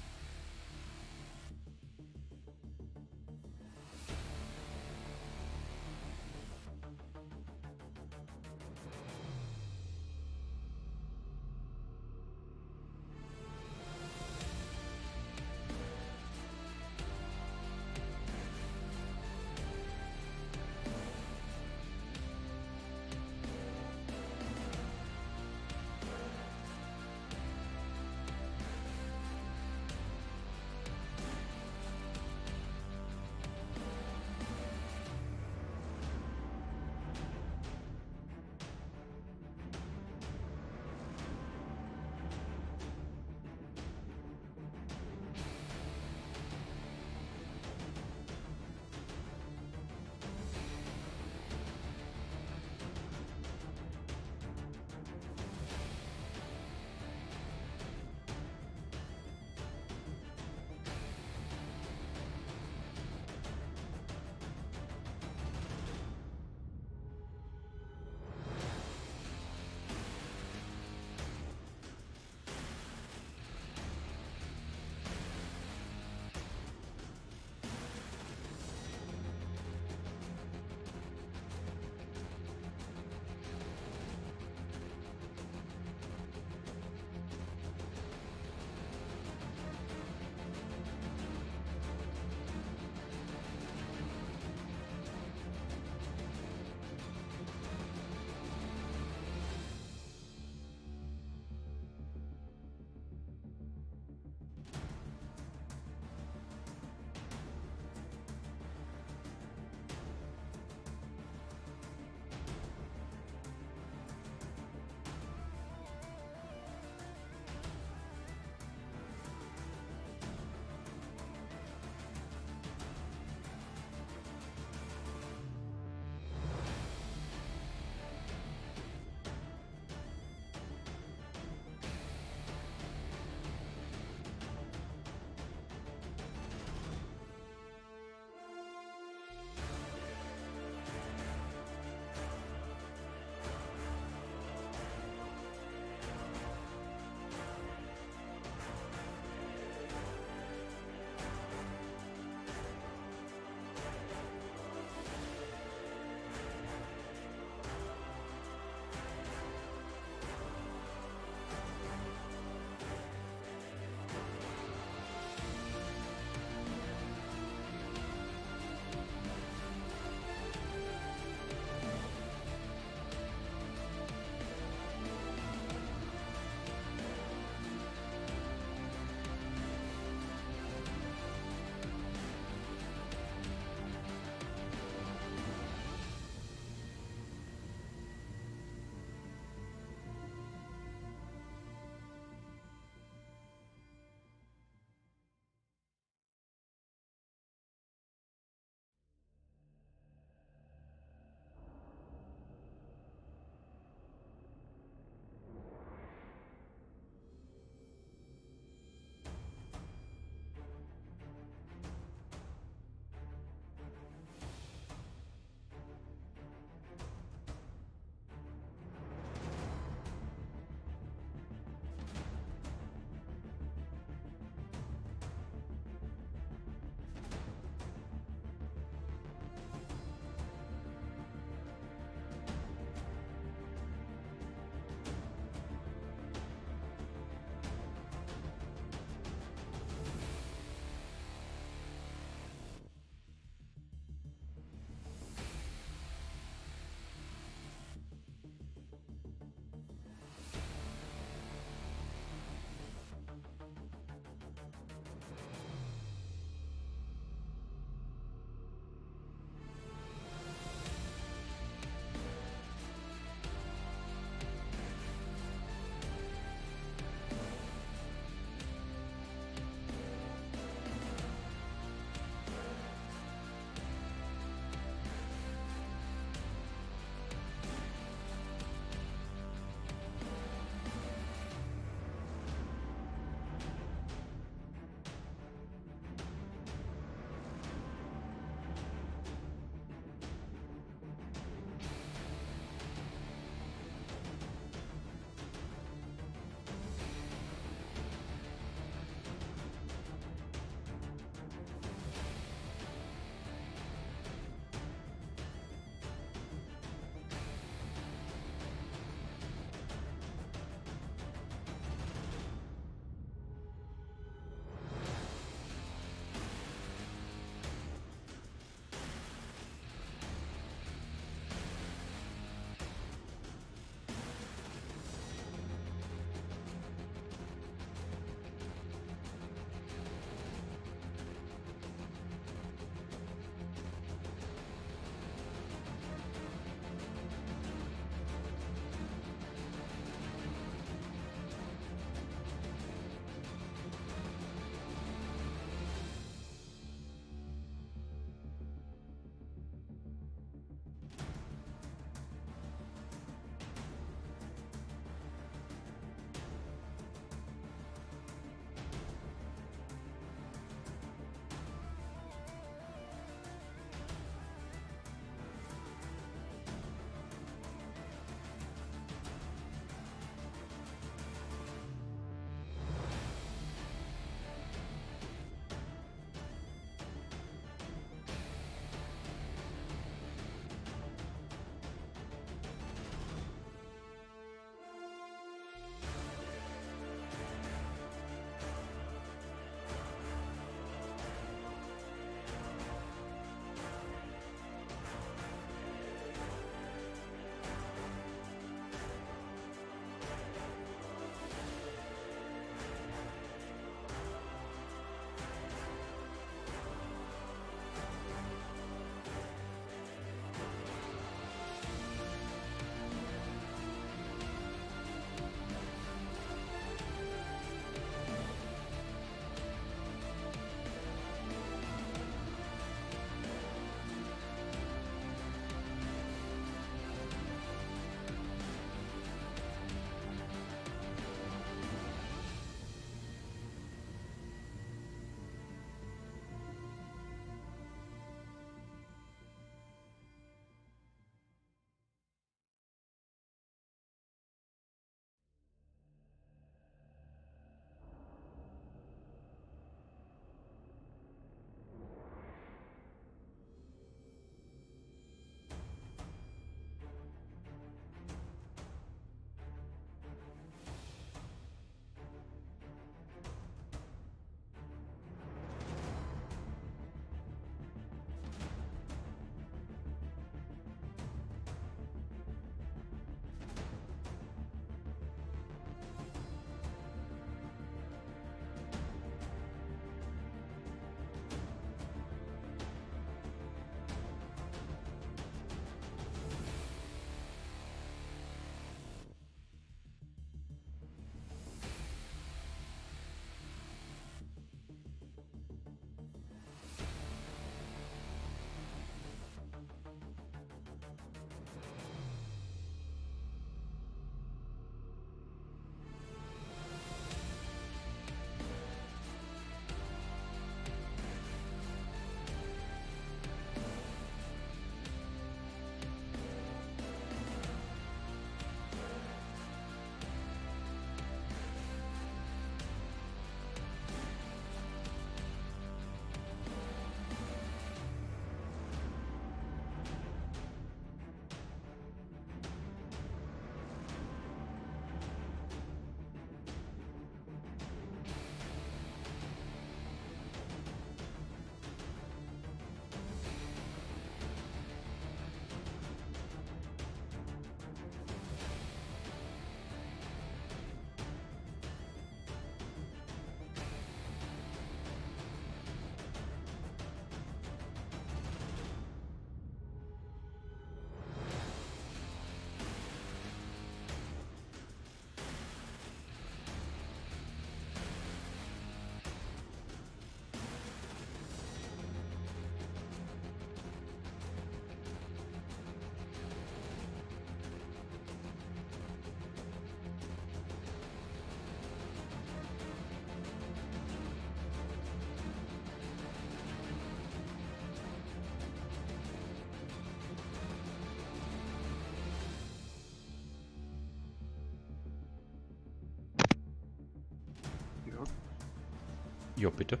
Ja, bitte.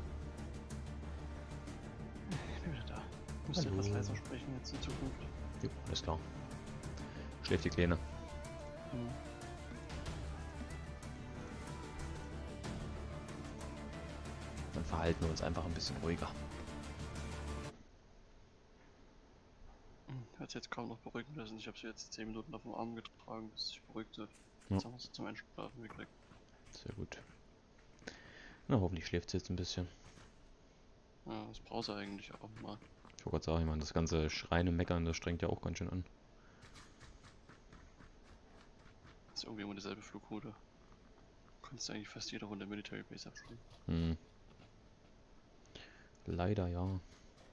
Ich bin wieder da. Musst du Hallo. etwas leiser sprechen jetzt in Zukunft. Jo, alles klar. Schläft die Kleine. Hm. Dann verhalten wir uns einfach ein bisschen ruhiger. Hm, hat sie jetzt kaum noch beruhigen lassen. Ich habe sie jetzt zehn Minuten auf dem Arm getragen, bis sie sich beruhigt hat. Ja. Jetzt haben wir sie zum Einschlafen gekriegt. Sehr gut. Na, hoffentlich schläft sie jetzt ein bisschen. Ja, das braucht sie eigentlich auch mal. Ich wollte gerade sagen, ich meine, das ganze Schreien und Meckern, das strengt ja auch ganz schön an. Das ist irgendwie immer dieselbe Flugroute. Du kannst eigentlich fast jede Runde Military Base abspielen. Hm. Leider ja.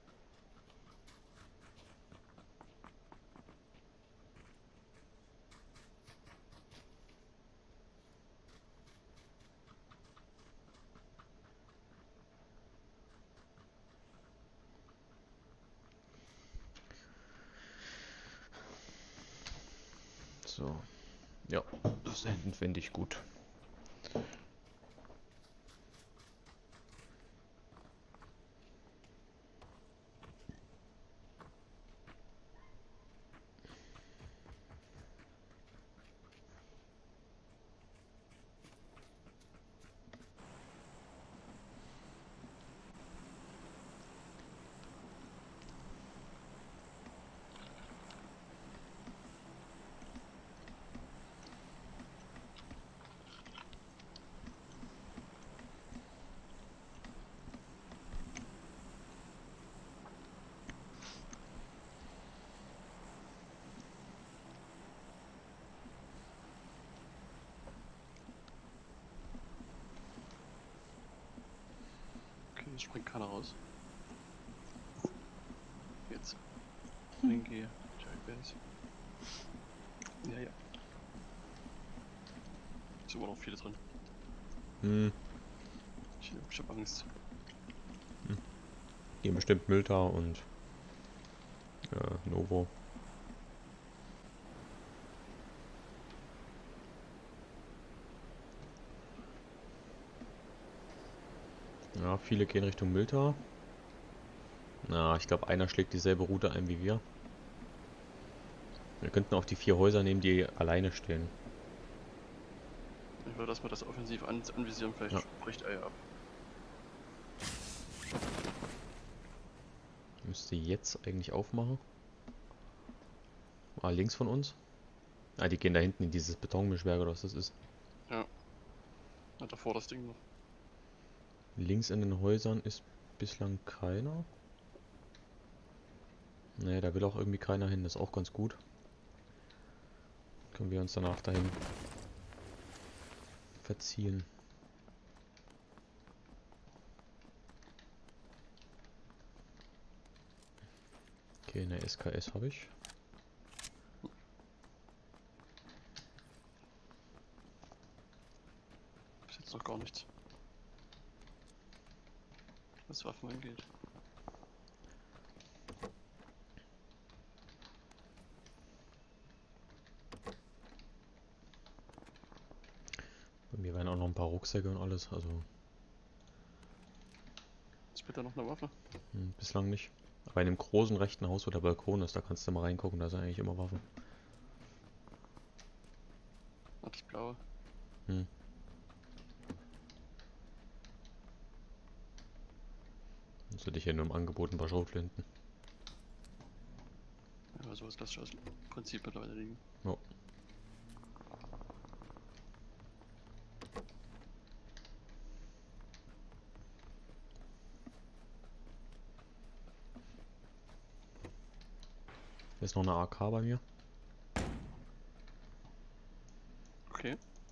So. Ja, das da hinten finde ich gut. Okay, jetzt springt keiner raus. Jetzt. Linke Military Base. Ja, ja. Sind immer noch viele drin. Hm. Ich, ich hab Angst. Gehen bestimmt Mylta und äh, Novo. Ja, viele gehen Richtung Mylta. Na, ich glaube, einer schlägt dieselbe Route ein wie wir. Wir könnten auch die vier Häuser nehmen, die alleine stehen. Ich würde erstmal das offensiv an anvisieren, vielleicht Ja. bricht er ja ab. Müsste jetzt eigentlich aufmachen. Ah, links von uns. Ah, die gehen da hinten in dieses Betonmischwerk oder was das ist. Hat davor das Ding noch. Links in den Häusern ist bislang keiner. Ne, da will auch irgendwie keiner hin, das ist auch ganz gut. Können wir uns danach dahin verziehen. Okay, eine S K S habe ich. Bis jetzt noch gar nichts. Was Waffen angeht. Bei mir wären auch noch ein paar Rucksäcke und alles, also Ist bitte noch eine Waffe? hm, bislang nicht. Aber in dem großen rechten Haus, wo der Balkon ist, da kannst du mal reingucken, da sind eigentlich immer Waffen. Ah, das blaue. Hm. Sonst hätte ich hier nur im Angebot ein paar Schrotflinten. Ja, sowas lasse ich aus dem Prinzip mittlerweile liegen. Jo. Hier ist noch eine A K bei mir. Okay.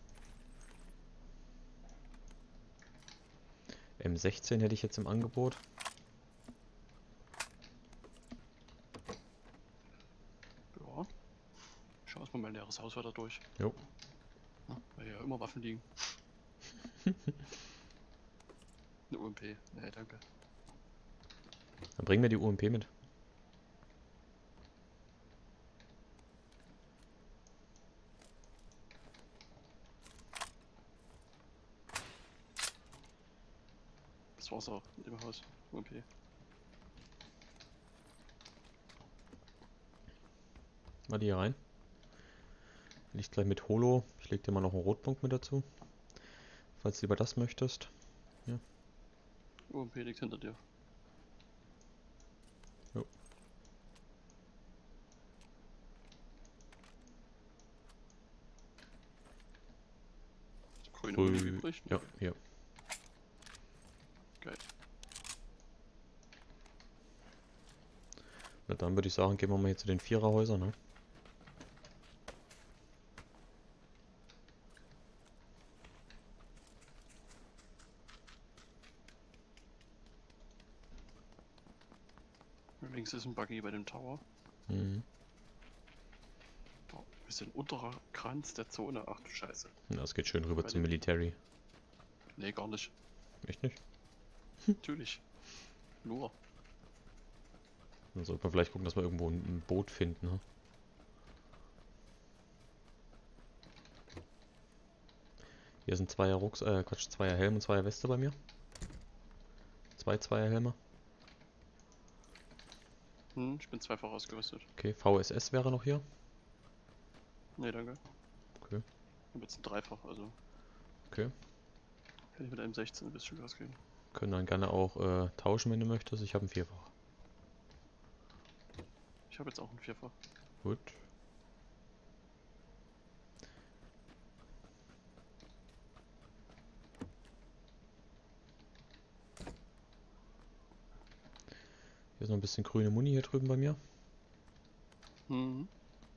M sechzehn hätte ich jetzt im Angebot. Ja. Schau erstmal mein leeres Haus weiter durch. Jo. Ja, weil hier ja immer Waffen liegen. Eine U M P. Nee, danke. Dann bringen wir die U M P mit. Das war's auch mit dem Haus. Okay. Mal die hier rein. Liegt gleich mit Holo. Ich leg dir mal noch einen Rotpunkt mit dazu. Falls du lieber das möchtest. U M P liegt hinter dir. Jo. Grüne Uni Grü- übrig? Ja, hier. Geil. Na dann würde ich sagen, gehen wir mal hier zu den Viererhäusern, ne? Links ist ein Buggy bei dem Tower. Mhm. Oh, wir sind unterer Kranz der Zone. Ach du Scheiße. Na, es geht schön rüber Bei zum dem- Military. Nee, gar nicht. Echt nicht? Natürlich. Nur. Dann sollte man vielleicht gucken, dass wir irgendwo ein ein Boot finden, ne? Hier sind Zweier Rucks, äh, Quatsch, Zweier Helm und Zweier Weste bei mir. Zwei Zweier Helme. Hm, ich bin zweifach ausgerüstet. Okay, V S S wäre noch hier. Nee, danke. Okay. Ich hab jetzt ein Dreifach, also Okay. kann ich mit einem sechzehn ein bisschen Gas geben. Können dann gerne auch äh, tauschen, wenn du möchtest. Ich habe ein Vierfach. Ich habe jetzt auch ein Vierfach. Gut. Hier ist noch ein bisschen grüne Muni hier drüben bei mir. Mhm.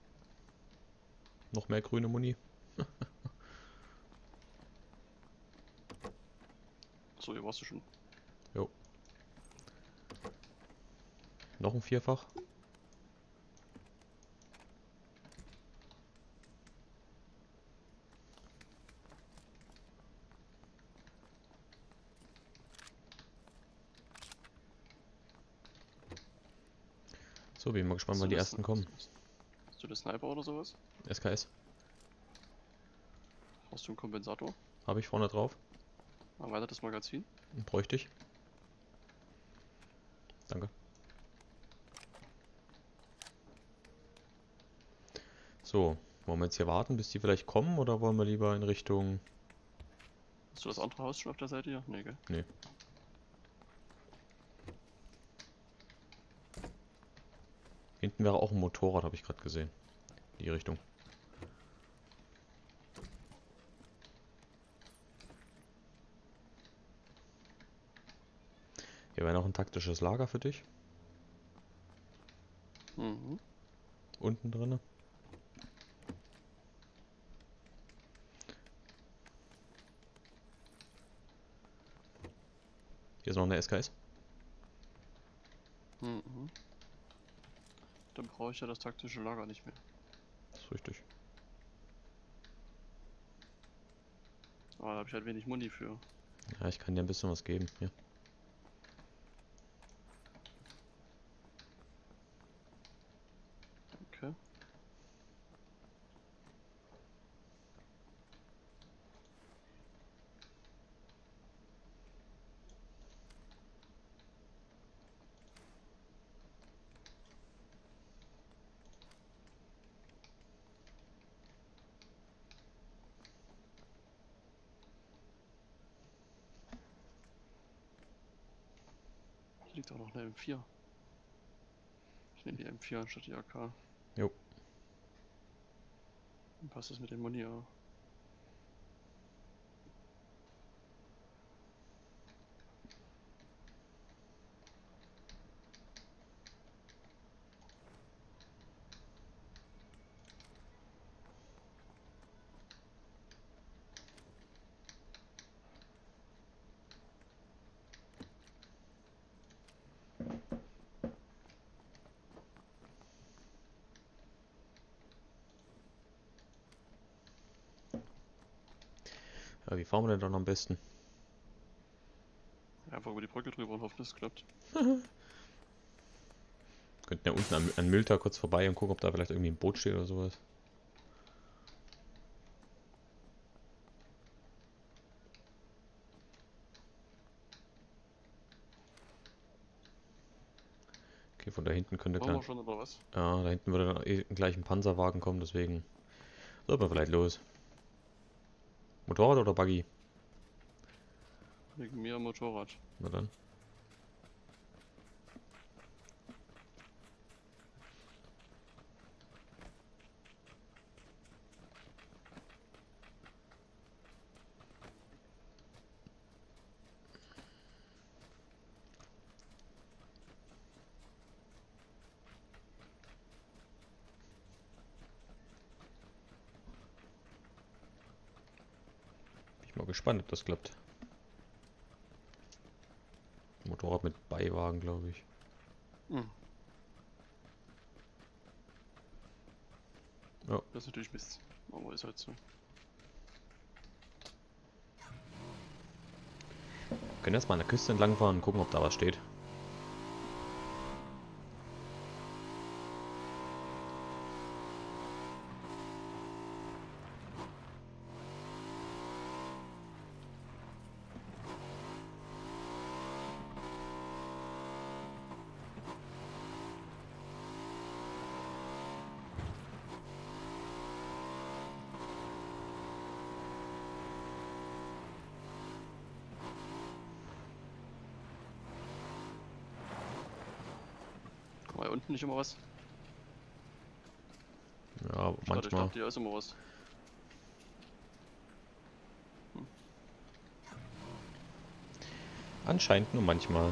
Noch mehr grüne Muni. So, hier warst du schon. Jo. Noch ein Vierfach. So, bin mal gespannt, Hast wann du die das- ersten kommen. Hast du den Sniper oder sowas? S K S. Hast du einen Kompensator? Habe ich vorne drauf. Erweitert das Magazin? Bräuchte ich. Danke. So, wollen wir jetzt hier warten, bis die vielleicht kommen, oder wollen wir lieber in Richtung... Hast du das andere Haus schon auf der Seite hier? Nee, gell? Nee. Hinten wäre auch ein Motorrad, habe ich gerade gesehen. Die Richtung. Hier wäre noch ein taktisches Lager für dich. Mhm. Unten drinne. Hier ist noch eine S K S. Mhm. Dann brauche ich ja das taktische Lager nicht mehr. Das ist richtig. Aber da habe ich halt wenig Muni für. Ja, ich kann dir ein bisschen was geben. Hier. Okay. Hier liegt auch noch eine M vier. Ich nehme die M vier anstatt die A K. Jo. Dann passt das mit dem Muni auch. Ja, wie fahren wir denn dann am besten? Einfach über die Brücke drüber und hoffen, es klappt. Könnten ja unten an, an Mülter kurz vorbei und gucken, ob da vielleicht irgendwie ein Boot steht oder sowas. Okay, von da hinten könnte Wollen wir klar. schon oder was? Ja, da hinten würde dann eh gleich ein Panzerwagen kommen, deswegen sollten wir vielleicht los. Motorrad oder Buggy? Wegen mir Motorrad. Na dann. Bin ich mal gespannt, ob das klappt. Motorrad mit Beiwagen, glaube ich. Hm. Ja. Das ist natürlich Mist. Aber ist halt so. Wir können erstmal an der Küste entlang fahren und gucken, ob da was steht. Guck mal, hier unten nicht immer was. Ja, Ich dachte, ich manchmal. dachte, hier ist immer was. Anscheinend nur manchmal.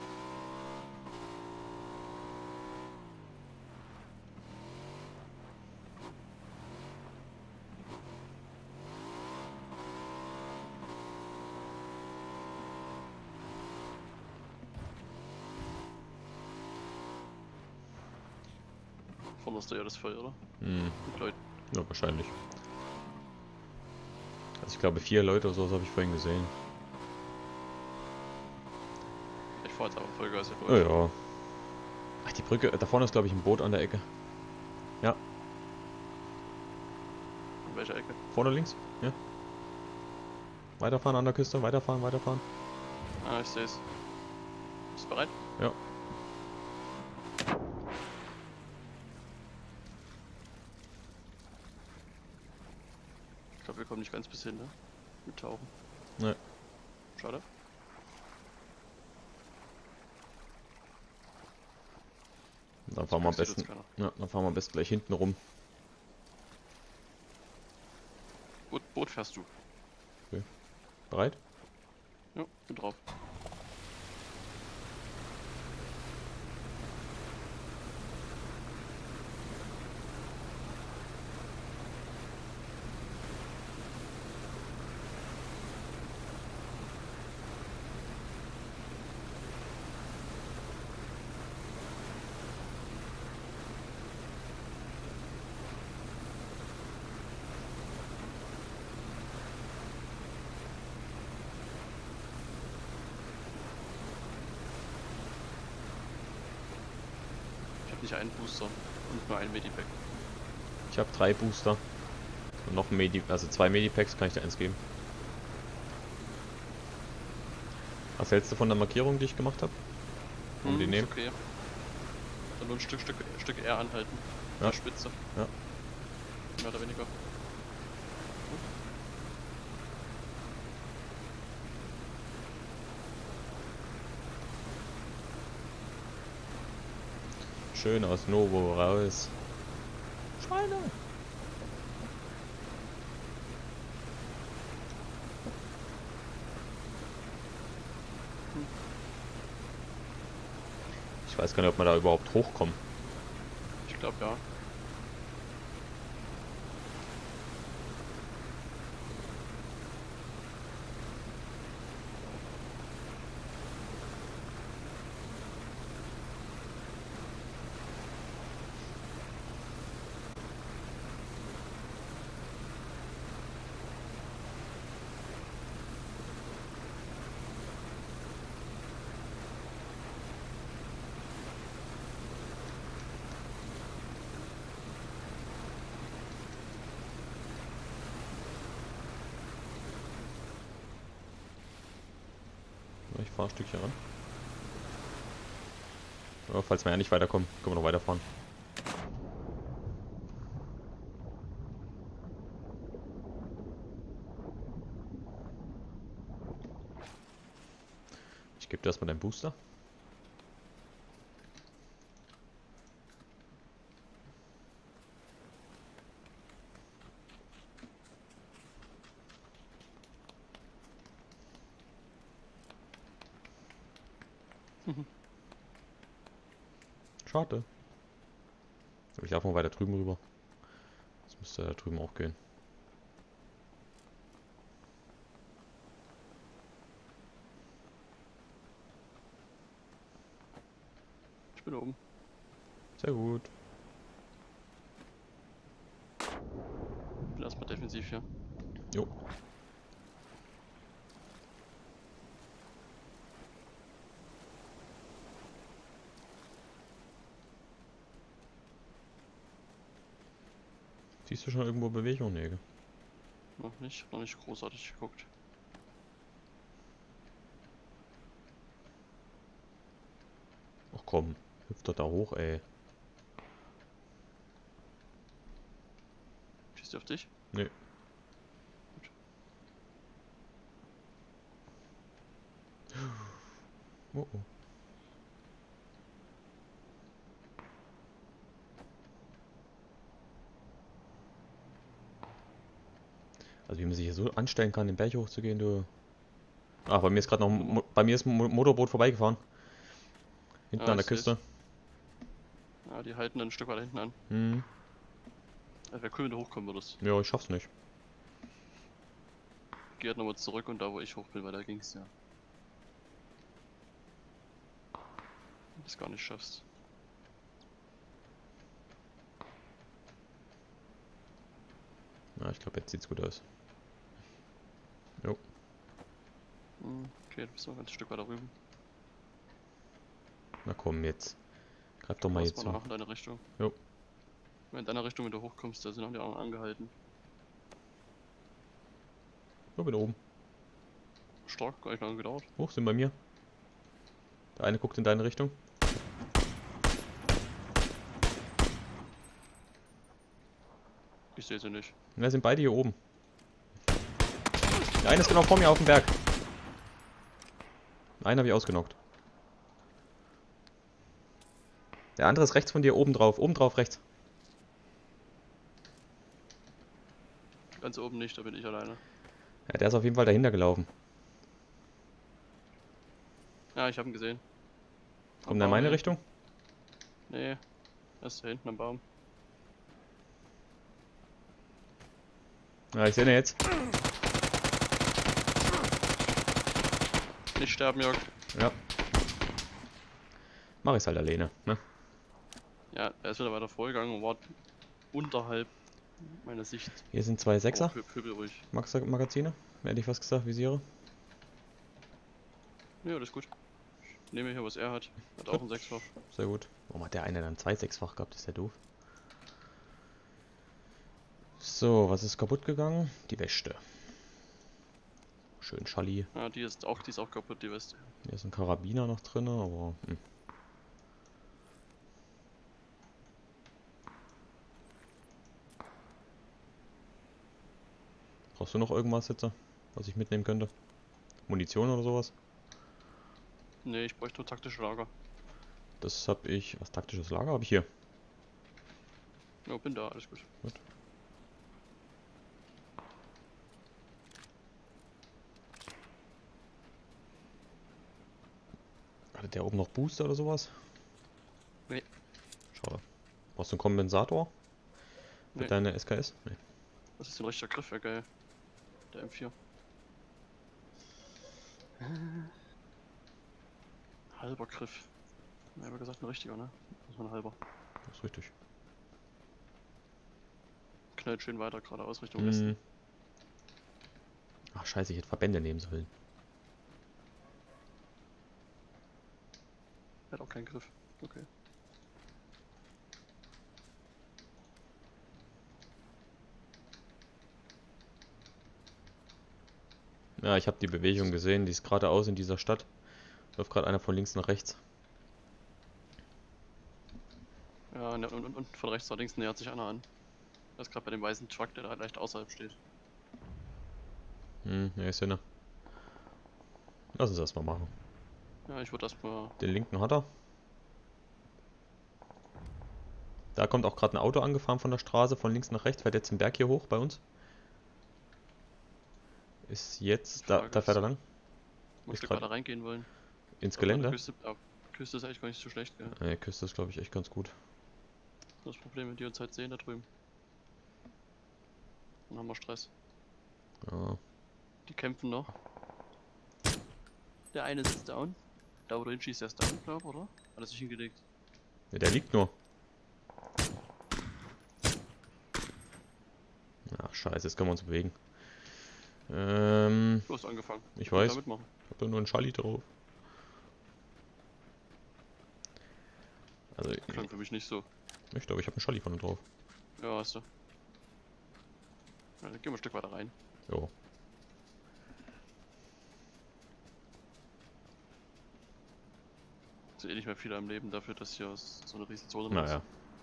Vorne ist da ja das Feuer, oder? Hm, Mit Leuten. ja, wahrscheinlich. Also ich glaube vier Leute oder so, habe ich vorhin gesehen. Ich fahr jetzt aber Vollgas hier Oh durch. ja. Ach, die Brücke, da vorne ist glaube ich ein Boot an der Ecke. In welcher Ecke? Vorne links? Ja. Weiterfahren an der Küste, weiterfahren, weiterfahren. Ah, ich seh's. Bist du bereit? Ja. Ich glaube, wir kommen nicht ganz bis hin, ne? Mit Tauchen. Ne. Schade. Dann fahren wir am Das sieht besten. uns keiner. Ja, dann fahren wir am besten gleich hinten rum. Boot, Boot fährst du. Bereit? Ja, bin drauf. Ich habe nicht einen Booster und nur ein Medipack. Ich habe drei Booster. Und noch ein Medi, also zwei Medipacks, kann ich dir eins geben. Was hältst du von der Markierung, die ich gemacht habe? Wollen wir die nehmen? Ist okay. Dann nur ein Stück, Stück, Stück eher anhalten. Ja. Ja. Spitze. Ja. Mehr oder weniger. Schön aus Novo raus. Schweine! Ich weiß gar nicht, ob wir da überhaupt hochkommen. Ich glaube ja. Ich fahre ein Stückchen ran. Ja, falls wir ja nicht weiterkommen, können wir noch weiterfahren. Ich gebe dir erstmal deinen Booster. Schade. Aber ich laufe mal weiter drüben rüber. Das müsste da drüben auch gehen. Ich bin oben. Sehr gut. Ich bin erstmal defensiv hier. Jo. Siehst du schon irgendwo Bewegung? Nee, gell? Noch nicht, noch nicht großartig geguckt. Ach komm, hüpft doch da hoch, ey. Schießt ihr auf dich? Nee. Oh oh. Also wie man sich hier so anstellen kann, den Berg hochzugehen, du. Ach, bei mir ist gerade noch ein Mo bei mir ist ein Mo Motorboot vorbeigefahren. Hinten Ja, an der ich seh's. Küste. Ja, die halten dann ein Stück weiter hinten an. Hm. Also wäre cool, wenn du hochkommen würdest. Ja, ich schaff's nicht. Geh halt nochmal zurück und da wo ich hoch bin, weil da ging's ja. Wenn du es gar nicht schaffst. Ja, ich glaube, jetzt sieht's gut aus. Jo. Hm, okay, du bist noch ein ganzes Stück weiter rüben. Na komm, jetzt. Greif doch mal Lass jetzt mal so. nach in deine Richtung. Jo. In deiner Richtung, wenn du hochkommst, da sind auch die anderen angehalten. So, bin oben. Stark, gar nicht lange gedauert. Hoch, sind bei mir. Der eine guckt in deine Richtung. Ich sehe sie nicht. Ja, sind beide hier oben. Der eine ist genau vor mir auf dem Berg. Einen habe ich ausgenockt. Der andere ist rechts von dir, oben drauf. Oben drauf, rechts. Ganz oben nicht, da bin ich alleine. Ja, der ist auf jeden Fall dahinter gelaufen. Ja, ich habe ihn gesehen. Am Kommt er in Baum meine hinten. Richtung? Nee, er ist da hinten am Baum. Ja, ich sehe ihn jetzt. Nicht sterben, Jörg. Ja. Mach ich's halt alleine, ne? Ja, er ist wieder weiter vorgegangen und war unterhalb meiner Sicht. Hier sind zwei Sechser. Oh, Pöbel ruhig. Max Magazine. Hätte ich was gesagt, Visiere. Ja, das ist gut. Ich nehme hier, was er hat. Hat auch ein Sechsfach. Sehr gut. Warum hat der eine dann zwei Sechsfach gehabt? Das ist ja doof. So, was ist kaputt gegangen? Die Weste. Schön Schalli. Ja, die ist auch, die ist auch kaputt, die Weste. Hier ist ein Karabiner noch drin, aber. Hm. Brauchst du noch irgendwas jetzt, was ich mitnehmen könnte? Munition oder sowas? Nee, ich bräuchte nur taktische Lager. Das habe ich. Was taktisches Lager habe ich hier? Ja, bin da, alles gut. Gut. Hatte der oben noch Booster oder sowas? Nee. Schade. Brauchst du einen Kompensator? Für Nee. deine S K S? Nee. Das ist ein richtiger Griff, wäre geil. Der M vier. Halber Griff. Ich habe gesagt, ein richtiger, ne? Das war ein halber. Das ist richtig. Knallt schön weiter, geradeaus Richtung Westen. Hm. Ach scheiße, ich hätte Verbände nehmen sollen. Hat auch keinen Griff. Okay. Ja, ich habe die Bewegung gesehen, die ist geradeaus in dieser Stadt. Läuft gerade einer von links nach rechts. Ja, und, und, und von rechts nach links nähert sich einer an. Das ist gerade bei dem weißen Truck, der da leicht außerhalb steht. Hm, ja, ist ja ne. Lass uns das mal machen. Ja, ich würde erstmal. Den linken hat er. Da kommt auch gerade ein Auto angefahren von der Straße, von links nach rechts, fährt jetzt den Berg hier hoch bei uns. Ist jetzt, da, Frage da fährt er ist, lang, Ein ist Stück grad weiter reingehen wollen. ins Aber an der Gelände. Küste, ja, Küste ist eigentlich gar nicht so schlecht, gell? Äh, Küste ist glaube ich echt ganz gut. Das Problem, wenn die uns halt sehen da drüben. Dann haben wir Stress. Ja, Die kämpfen noch. Der eine sitzt down. Da wo du hinschießt, der ist down, glaub, oder? Hat er sich hingelegt. ja, der liegt nur. Ach scheiße, jetzt können wir uns bewegen. Ähm, Du hast angefangen. ich Können wir weiß. da mitmachen. Ich hab da nur einen Schalli drauf. Also, Klang für mich nicht so. ich glaube, ich habe einen Schalli vorne drauf. Ja, hast du. Ja, dann gehen wir ein Stück weiter rein. Jo. Ist eh nicht mehr viel am Leben dafür, dass hier so eine riesen Zone Naja.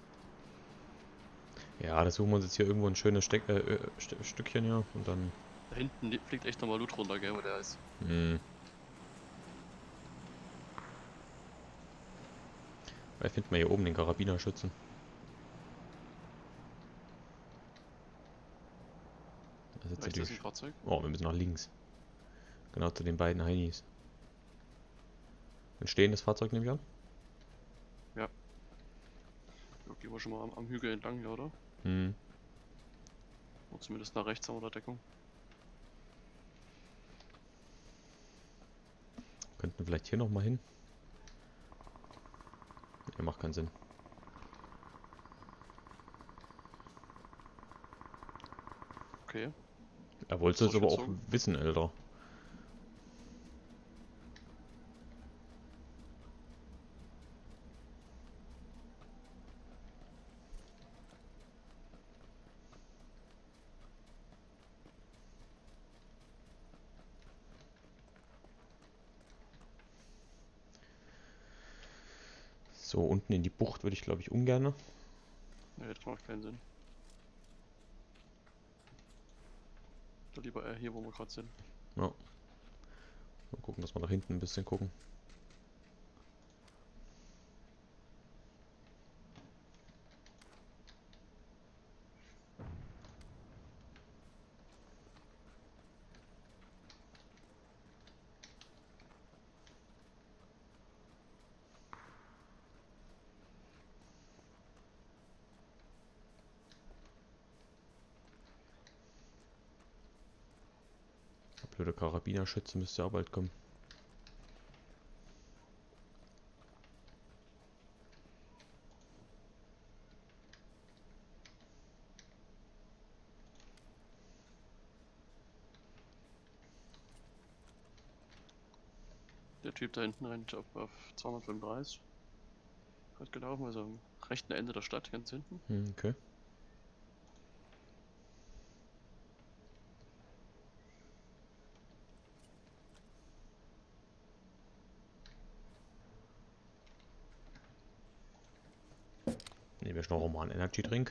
Ja, da suchen wir uns jetzt hier irgendwo ein schönes Steck, äh, äh, St Stückchen hier und dann. Da hinten li- fliegt echt nochmal Loot runter, gell, wo der ist. Hm. Vielleicht finden wir hier oben den Karabinerschützen. Das ist jetzt Rechts ist ein natürlich. Fahrzeug. Oh, wir müssen nach links. Genau zu den beiden Heinis. Ein stehendes Fahrzeug nehme ich an? Ja, gehen wir schon mal am, am Hügel entlang hier, oder? Hm. Oder zumindest nach rechts haben wir da Deckung. Könnten wir vielleicht hier nochmal hin? Ja, macht keinen Sinn. Okay. Er wollte es So aber auch gezogen. wissen, Älter. So, unten in die Bucht würde ich glaube ich ungern. Nee, das macht keinen Sinn. Da lieber eher hier, wo wir gerade sind. Ja. Mal gucken, dass wir nach hinten ein bisschen gucken. Der blöde Karabinerschütze müsste ja bald kommen. Der Typ da hinten rennt auf, auf zweihundertfünfunddreißig. Hat gelaufen, also am rechten Ende der Stadt, ganz hinten. Hm, okay. Nehmen wir schon noch mal einen Energy Drink.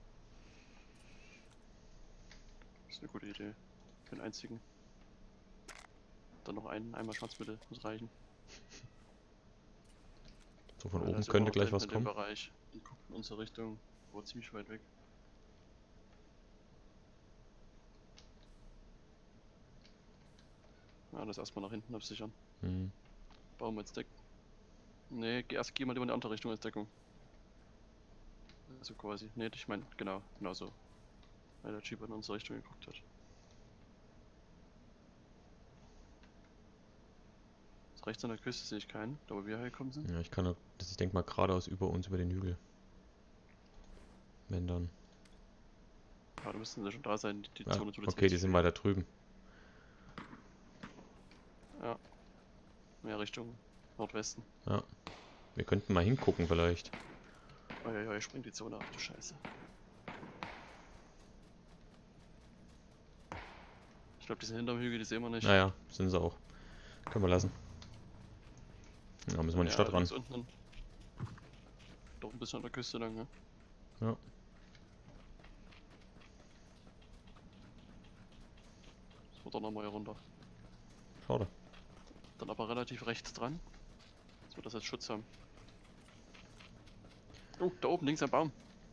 Das ist eine gute Idee. Für den einzigen. Dann noch einen, einmal Schwarzmittel, muss reichen. So von Ja, da oben ist könnte immer gleich noch was in dem kommen. Bereich und guckt in unsere Richtung, wo ziemlich weit weg. Ja, das erstmal nach hinten absichern. Hm. Bauen wir jetzt Deck. Nee, geh erst geh mal lieber in die andere Richtung als Deckung. Also quasi. Nee, ich meine, genau, genau so. Weil der Jeep in unsere Richtung geguckt hat. Rechts an der Küste sehe ich keinen, da wo wir hergekommen sind. Ja, ich kann, das ich denke mal geradeaus über uns, über den Hügel. Wenn dann. Ja, da müssten sie schon da sein, die, die Ja, Zone tut jetzt okay, die richtig sind weh. weiter drüben. Ja. Mehr Richtung Nordwesten. Ja. Wir könnten mal hingucken vielleicht. Uiuiui, springt die Zone ab, du Scheiße. Ich glaube, die sind hinterm Hügel, die sehen wir nicht. Naja, sind sie auch. Können wir lassen. Ja, müssen wir in die Ja, Stadt ran. links unten. Doch ein bisschen an der Küste lang, ne? Ja. So, dann nochmal hier runter. Schade. Dann aber relativ rechts dran. Dass wir das als Schutz haben. Oh, da oben links am Baum.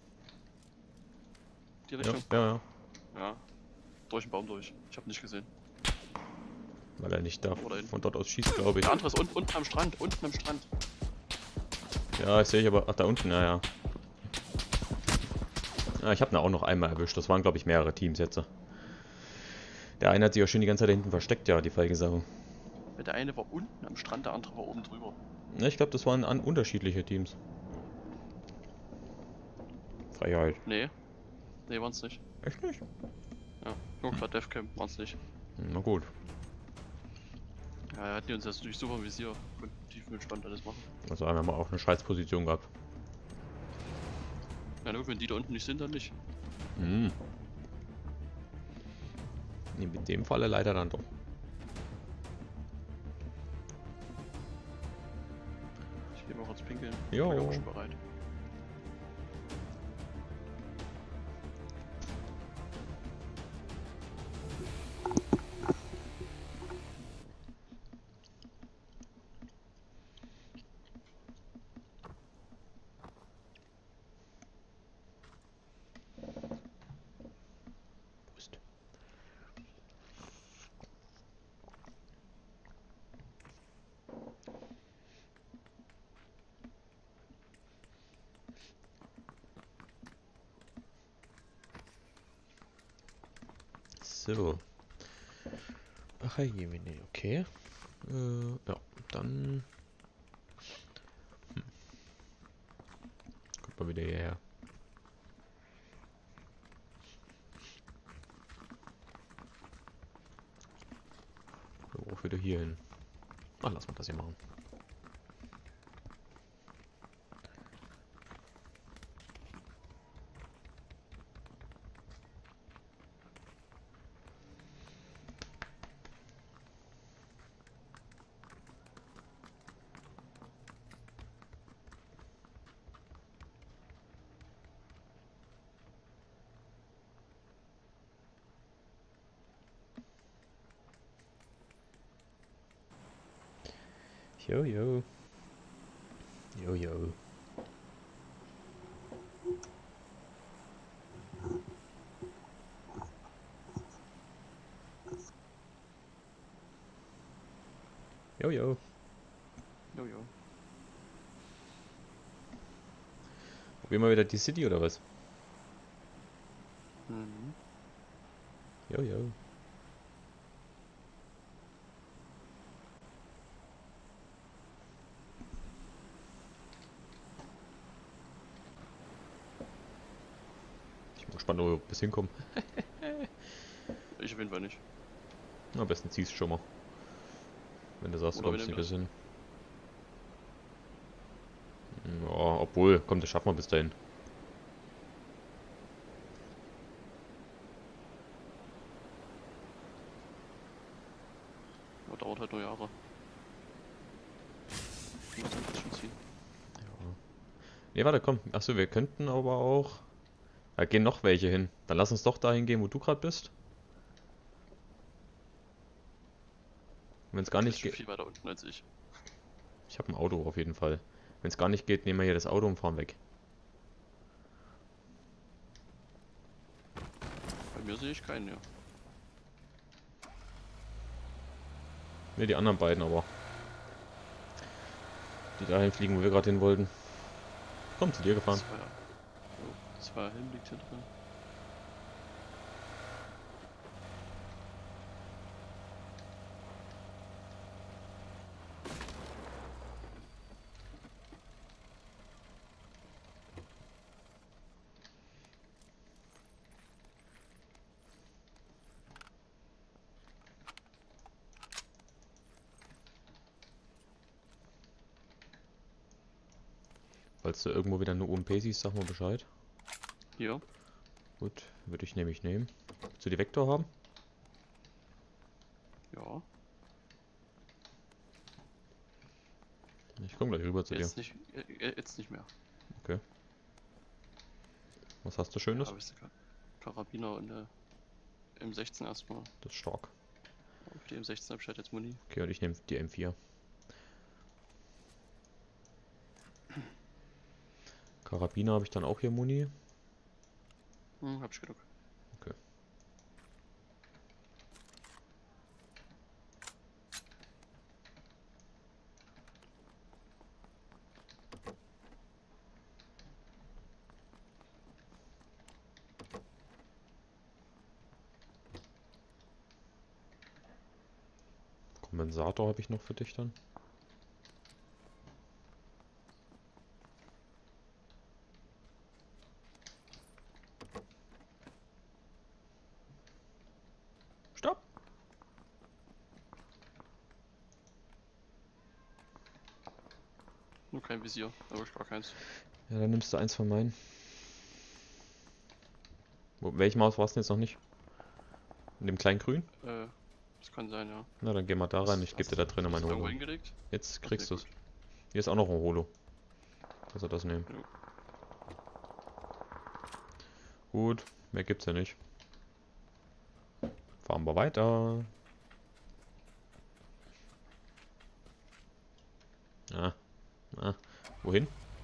Die Ja, Richtung. ja, ja. Ja. Durch den Baum durch. Ich habe nicht gesehen. Weil er nicht da Oder hin. von dort aus schießt, glaube ich. Der andere ist unten, unten am Strand. Unten am Strand. Ja, ich sehe ich aber. Ach, da unten, ja, ja. Ja, ich habe ihn auch noch einmal erwischt. Das waren, glaube ich, mehrere Teams jetzt. Der eine hat sich auch schon die ganze Zeit da hinten versteckt, ja, die feige Sau. Der eine war unten am Strand, der andere war oben drüber. Ja, ich glaube, das waren an unterschiedliche Teams. Freiheit. Nee. Nee, waren's nicht. Echt nicht? Ja. Nur gerade Defcam waren's nicht. Na gut. Ja, er hat die uns jetzt durch super Visier. Konnten tiefenentspannt alles machen. Also haben wir mal auch eine Scheißposition gehabt. Ja, nur wenn die da unten nicht sind, dann nicht. Hm. Nee, mit dem Falle leider dann doch. Ich gehe mal kurz pinkeln. Jo. Ich bin auch schon bereit. Prost. So. Ach hey, Jemine, okay. Äh, ja, dann... Hm. Kommt mal wieder hierher. So, auch wieder hier hin. Ach, lass mal das hier machen. Jo, jo. Jo, jo. Jo, jo. Jojo. Probieren wir wieder die City oder was? Mhm. Jo, jo. Ich bin gespannt, ob wir bis hinkommen. Ich auf jeden Fall nicht. Am besten ziehst du schon mal. Wenn du sagst, du Oder wir kommst nicht nehmen bis hin. Ja, obwohl, komm, das schaffen wir bis dahin. Aber dauert halt nur Jahre. Ich muss das schon ziehen. Ne, warte, komm. Achso, wir könnten aber auch... Da gehen noch welche hin. Dann lass uns doch dahin gehen, wo du gerade bist. Wenn es gar Du nicht bist schon geht... viel weiter unten als ich. Ich habe ein Auto auf jeden Fall. Wenn es gar nicht geht, nehmen wir hier das Auto und fahren weg. Bei mir sehe ich keinen, ja. Ne, die anderen beiden aber. Die dahin fliegen, wo wir gerade hin wollten. Komm, zu dir gefahren. Zwei, oh, zwei Helm liegt hier drin. Falls du irgendwo wieder eine U M P siehst, sag mal Bescheid. Hier. Gut, würde ich nämlich nehmen. Willst du die Vektor haben? Ja. Ich komme gleich rüber zu dir. Jetzt nicht, äh, jetzt nicht mehr. Okay. Was hast du Schönes? Ja, wisst ihr, Karabiner und äh, M sechzehn erstmal. Das ist stark. Auf die M sechzehn habe ich halt jetzt Muni. Okay, und ich nehme die M vier. Karabiner habe ich dann auch hier Muni. Hm, hab ich genug. Okay. Kompensator habe ich noch für dich dann. Stopp! Nur kein Visier, aber ich gar keins. Ja, dann nimmst du eins von meinen. Wo, welche Maus warst du jetzt noch nicht? In dem kleinen Grün? Äh, das kann sein, ja. Na, dann geh mal da rein. Ich gebe dir da drinnen Hast meine du irgendwo Holo. hingelegt? Jetzt kriegst du Okay, es. Hier ist auch noch ein Holo. Also das nehmen. Jo. Gut, mehr gibt's ja nicht. Fahren wir weiter. Ah, ah. Wohin?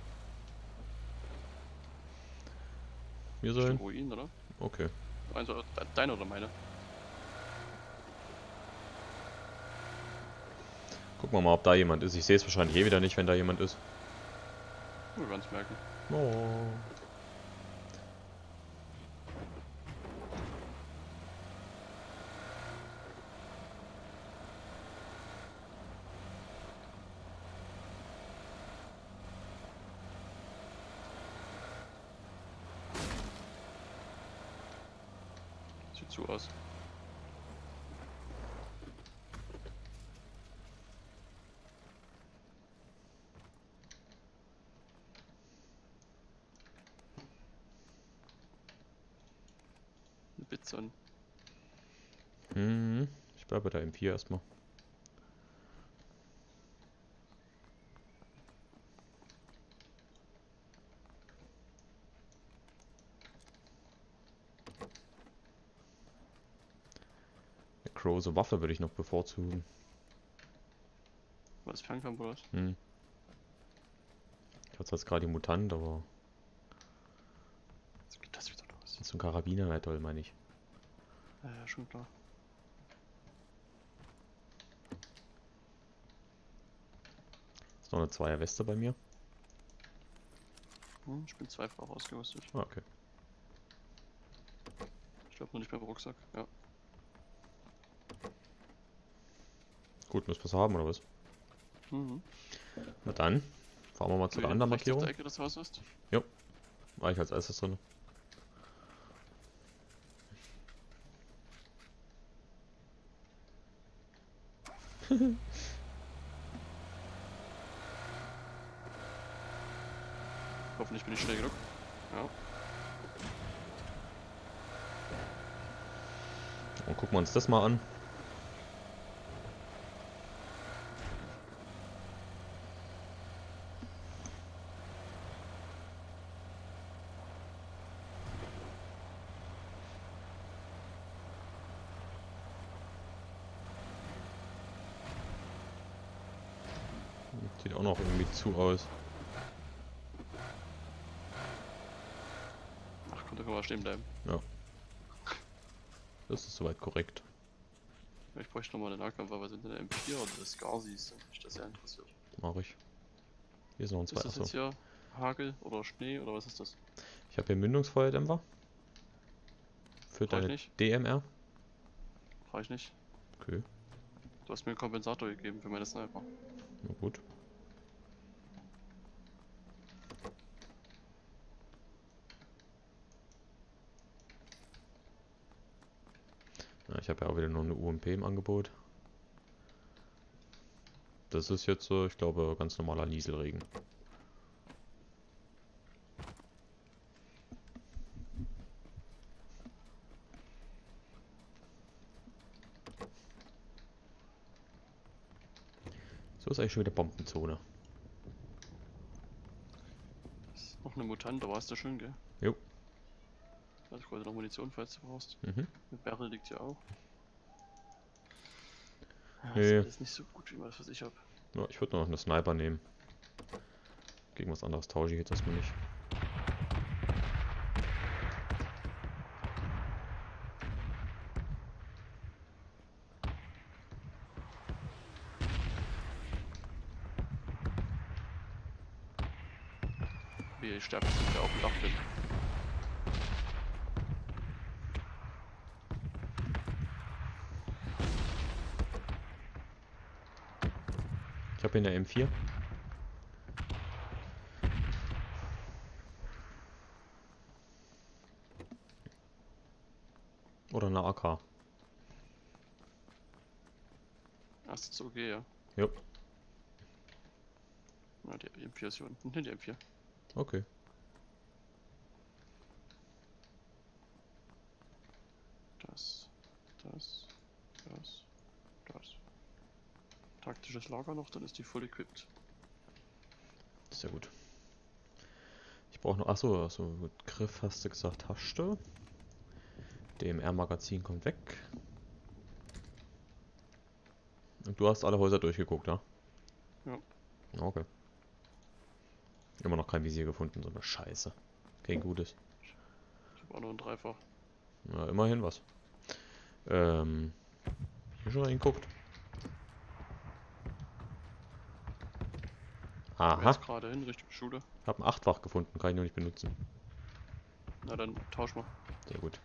Wir Richtung sollen? Ruinen, oder? Okay. Eins oder de- deine oder meine? Gucken wir mal, ob da jemand ist. Ich sehe es wahrscheinlich eh wieder nicht, wenn da jemand ist. Wir werden es merken. Oh. Sieht so aus. Eine Bitson. Hm. Ich bleibe bei der M vier erstmal. Eine große Waffe würde ich noch bevorzugen. Was Fernkampf oder was? Hm. Ich hatte jetzt gerade die Mutant, aber Jetzt geht das wieder los. so ein Karabiner wäre toll, meine ich. Ja, ja, schon klar. Ist noch eine Zweier Weste bei mir. Hm, ich bin zweifach ausgerüstet. Ah, okay. Ich glaube nur nicht beim Rucksack. Ja. Gut, müssen wir es haben, oder was? Mhm. Na dann, fahren wir mal zu der anderen Rechts auf Markierung. der Ecke des Hauses ist. War ich als erstes drin. Hoffentlich bin ich schnell genug. Ja. Und gucken wir uns das mal an. Sieht auch noch irgendwie zu aus. Ach komm, da können wir stehen bleiben. Das ist soweit korrekt. Ich bräuchte nochmal eine Nahkampfwaffe, sind eine M vier oder das Garzis, wenn mich das sehr interessiert. Mache ich. Hier ist noch ein Ist das zweiter. jetzt hier Hagel oder Schnee oder was ist das? Ich habe hier Mündungsfeuerdämpfer. Für Brauch ich deine nicht. D M R. Brauche ich nicht. Okay, Du hast mir einen Kompensator gegeben für meine Sniper. na gut. Ja, ich habe ja auch wieder noch eine U M P im Angebot. Das ist jetzt so, ich glaube, ganz normaler Nieselregen. So ist eigentlich schon wieder Bombenzone. Ist noch eine Mutant, da warst du schön, gell? Jo. Also quasi noch Munition, falls du brauchst. Mhm. Eine Barrel liegt ja auch. Ja, Nee. ist alles nicht so gut, wie man das, was ich hab. Ja, ich würde noch eine Sniper nehmen. Gegen was anderes tausche ich jetzt erstmal nicht. Wie stärker sind wir auf dem Dach bin. Ich habe hier eine M vier. Oder eine A K. Ah, ist jetzt okay, ja. Jo. Ja, die M vier ist hier unten. Ne, die M vier. Okay. Das, das, das, das. Taktisches Lager noch, dann ist die voll equipped. Sehr gut. Ich brauche noch. Achso, achso, gut. Griff hast du gesagt, hast du. D M R-Magazin kommt weg. Und du hast alle Häuser durchgeguckt, ja? Ja. Okay. Immer noch kein Visier gefunden, so eine Scheiße. Kein gutes. Ich habe auch noch ein Dreifach. Na, immerhin was. Ähm. Hier schon reingeguckt. Ich bin Aha. jetzt gerade hin, Richtung Schule. Hab ein Achtfach gefunden, kann ich nur nicht benutzen. Na dann tausch mal. Sehr gut.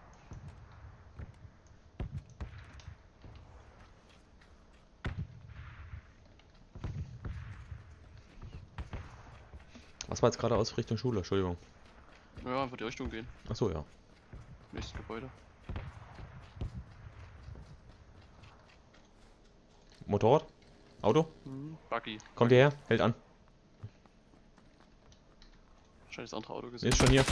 Was war jetzt gerade aus Richtung Schule? Entschuldigung. Ja, einfach die Richtung gehen. Achso, ja. Nächstes Gebäude. Motorrad? Auto? Mhm. Buggy. Kommt hierher? Hält an. Wahrscheinlich das andere Auto gesehen. Ist schon hier.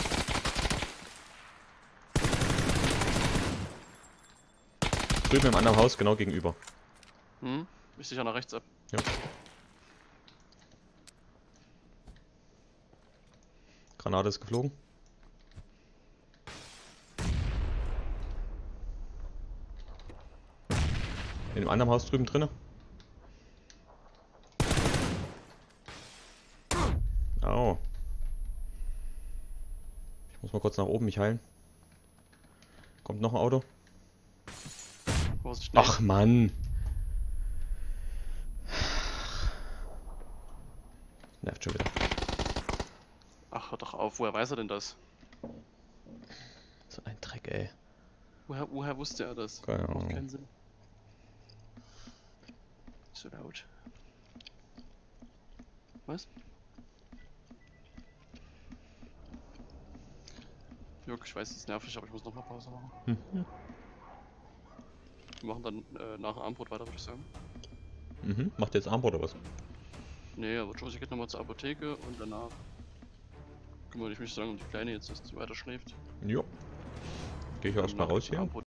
Drüben im anderen Haus, genau gegenüber. Hm? Ich sicher nach rechts ab. Ja. Granate ist geflogen. In dem anderen Haus drüben drinne. Au. Ich muss mal kurz nach oben mich heilen. Kommt noch ein Auto. Vorsicht, Ach Mann. Nervt schon wieder. Ach, hör doch auf. Woher weiß er denn das? So ein Dreck, ey. Woher, woher wusste er das? Keine Macht Ahnung. keinen Sinn. So laut. Was? Jörg, ich weiß, es ist nervig, aber ich muss noch mal Pause machen. Mhm. Wir machen dann äh, nach dem Abendbrot weiter, würde ich sagen. Mhm. Macht ihr jetzt Armbrot oder was? Nee, aber Josie geht nochmal zur Apotheke und danach kümmere ich mich so lange um die Kleine jetzt, dass die weiter schläft. Jo. Geh ich erstmal raus hier. Abendbrot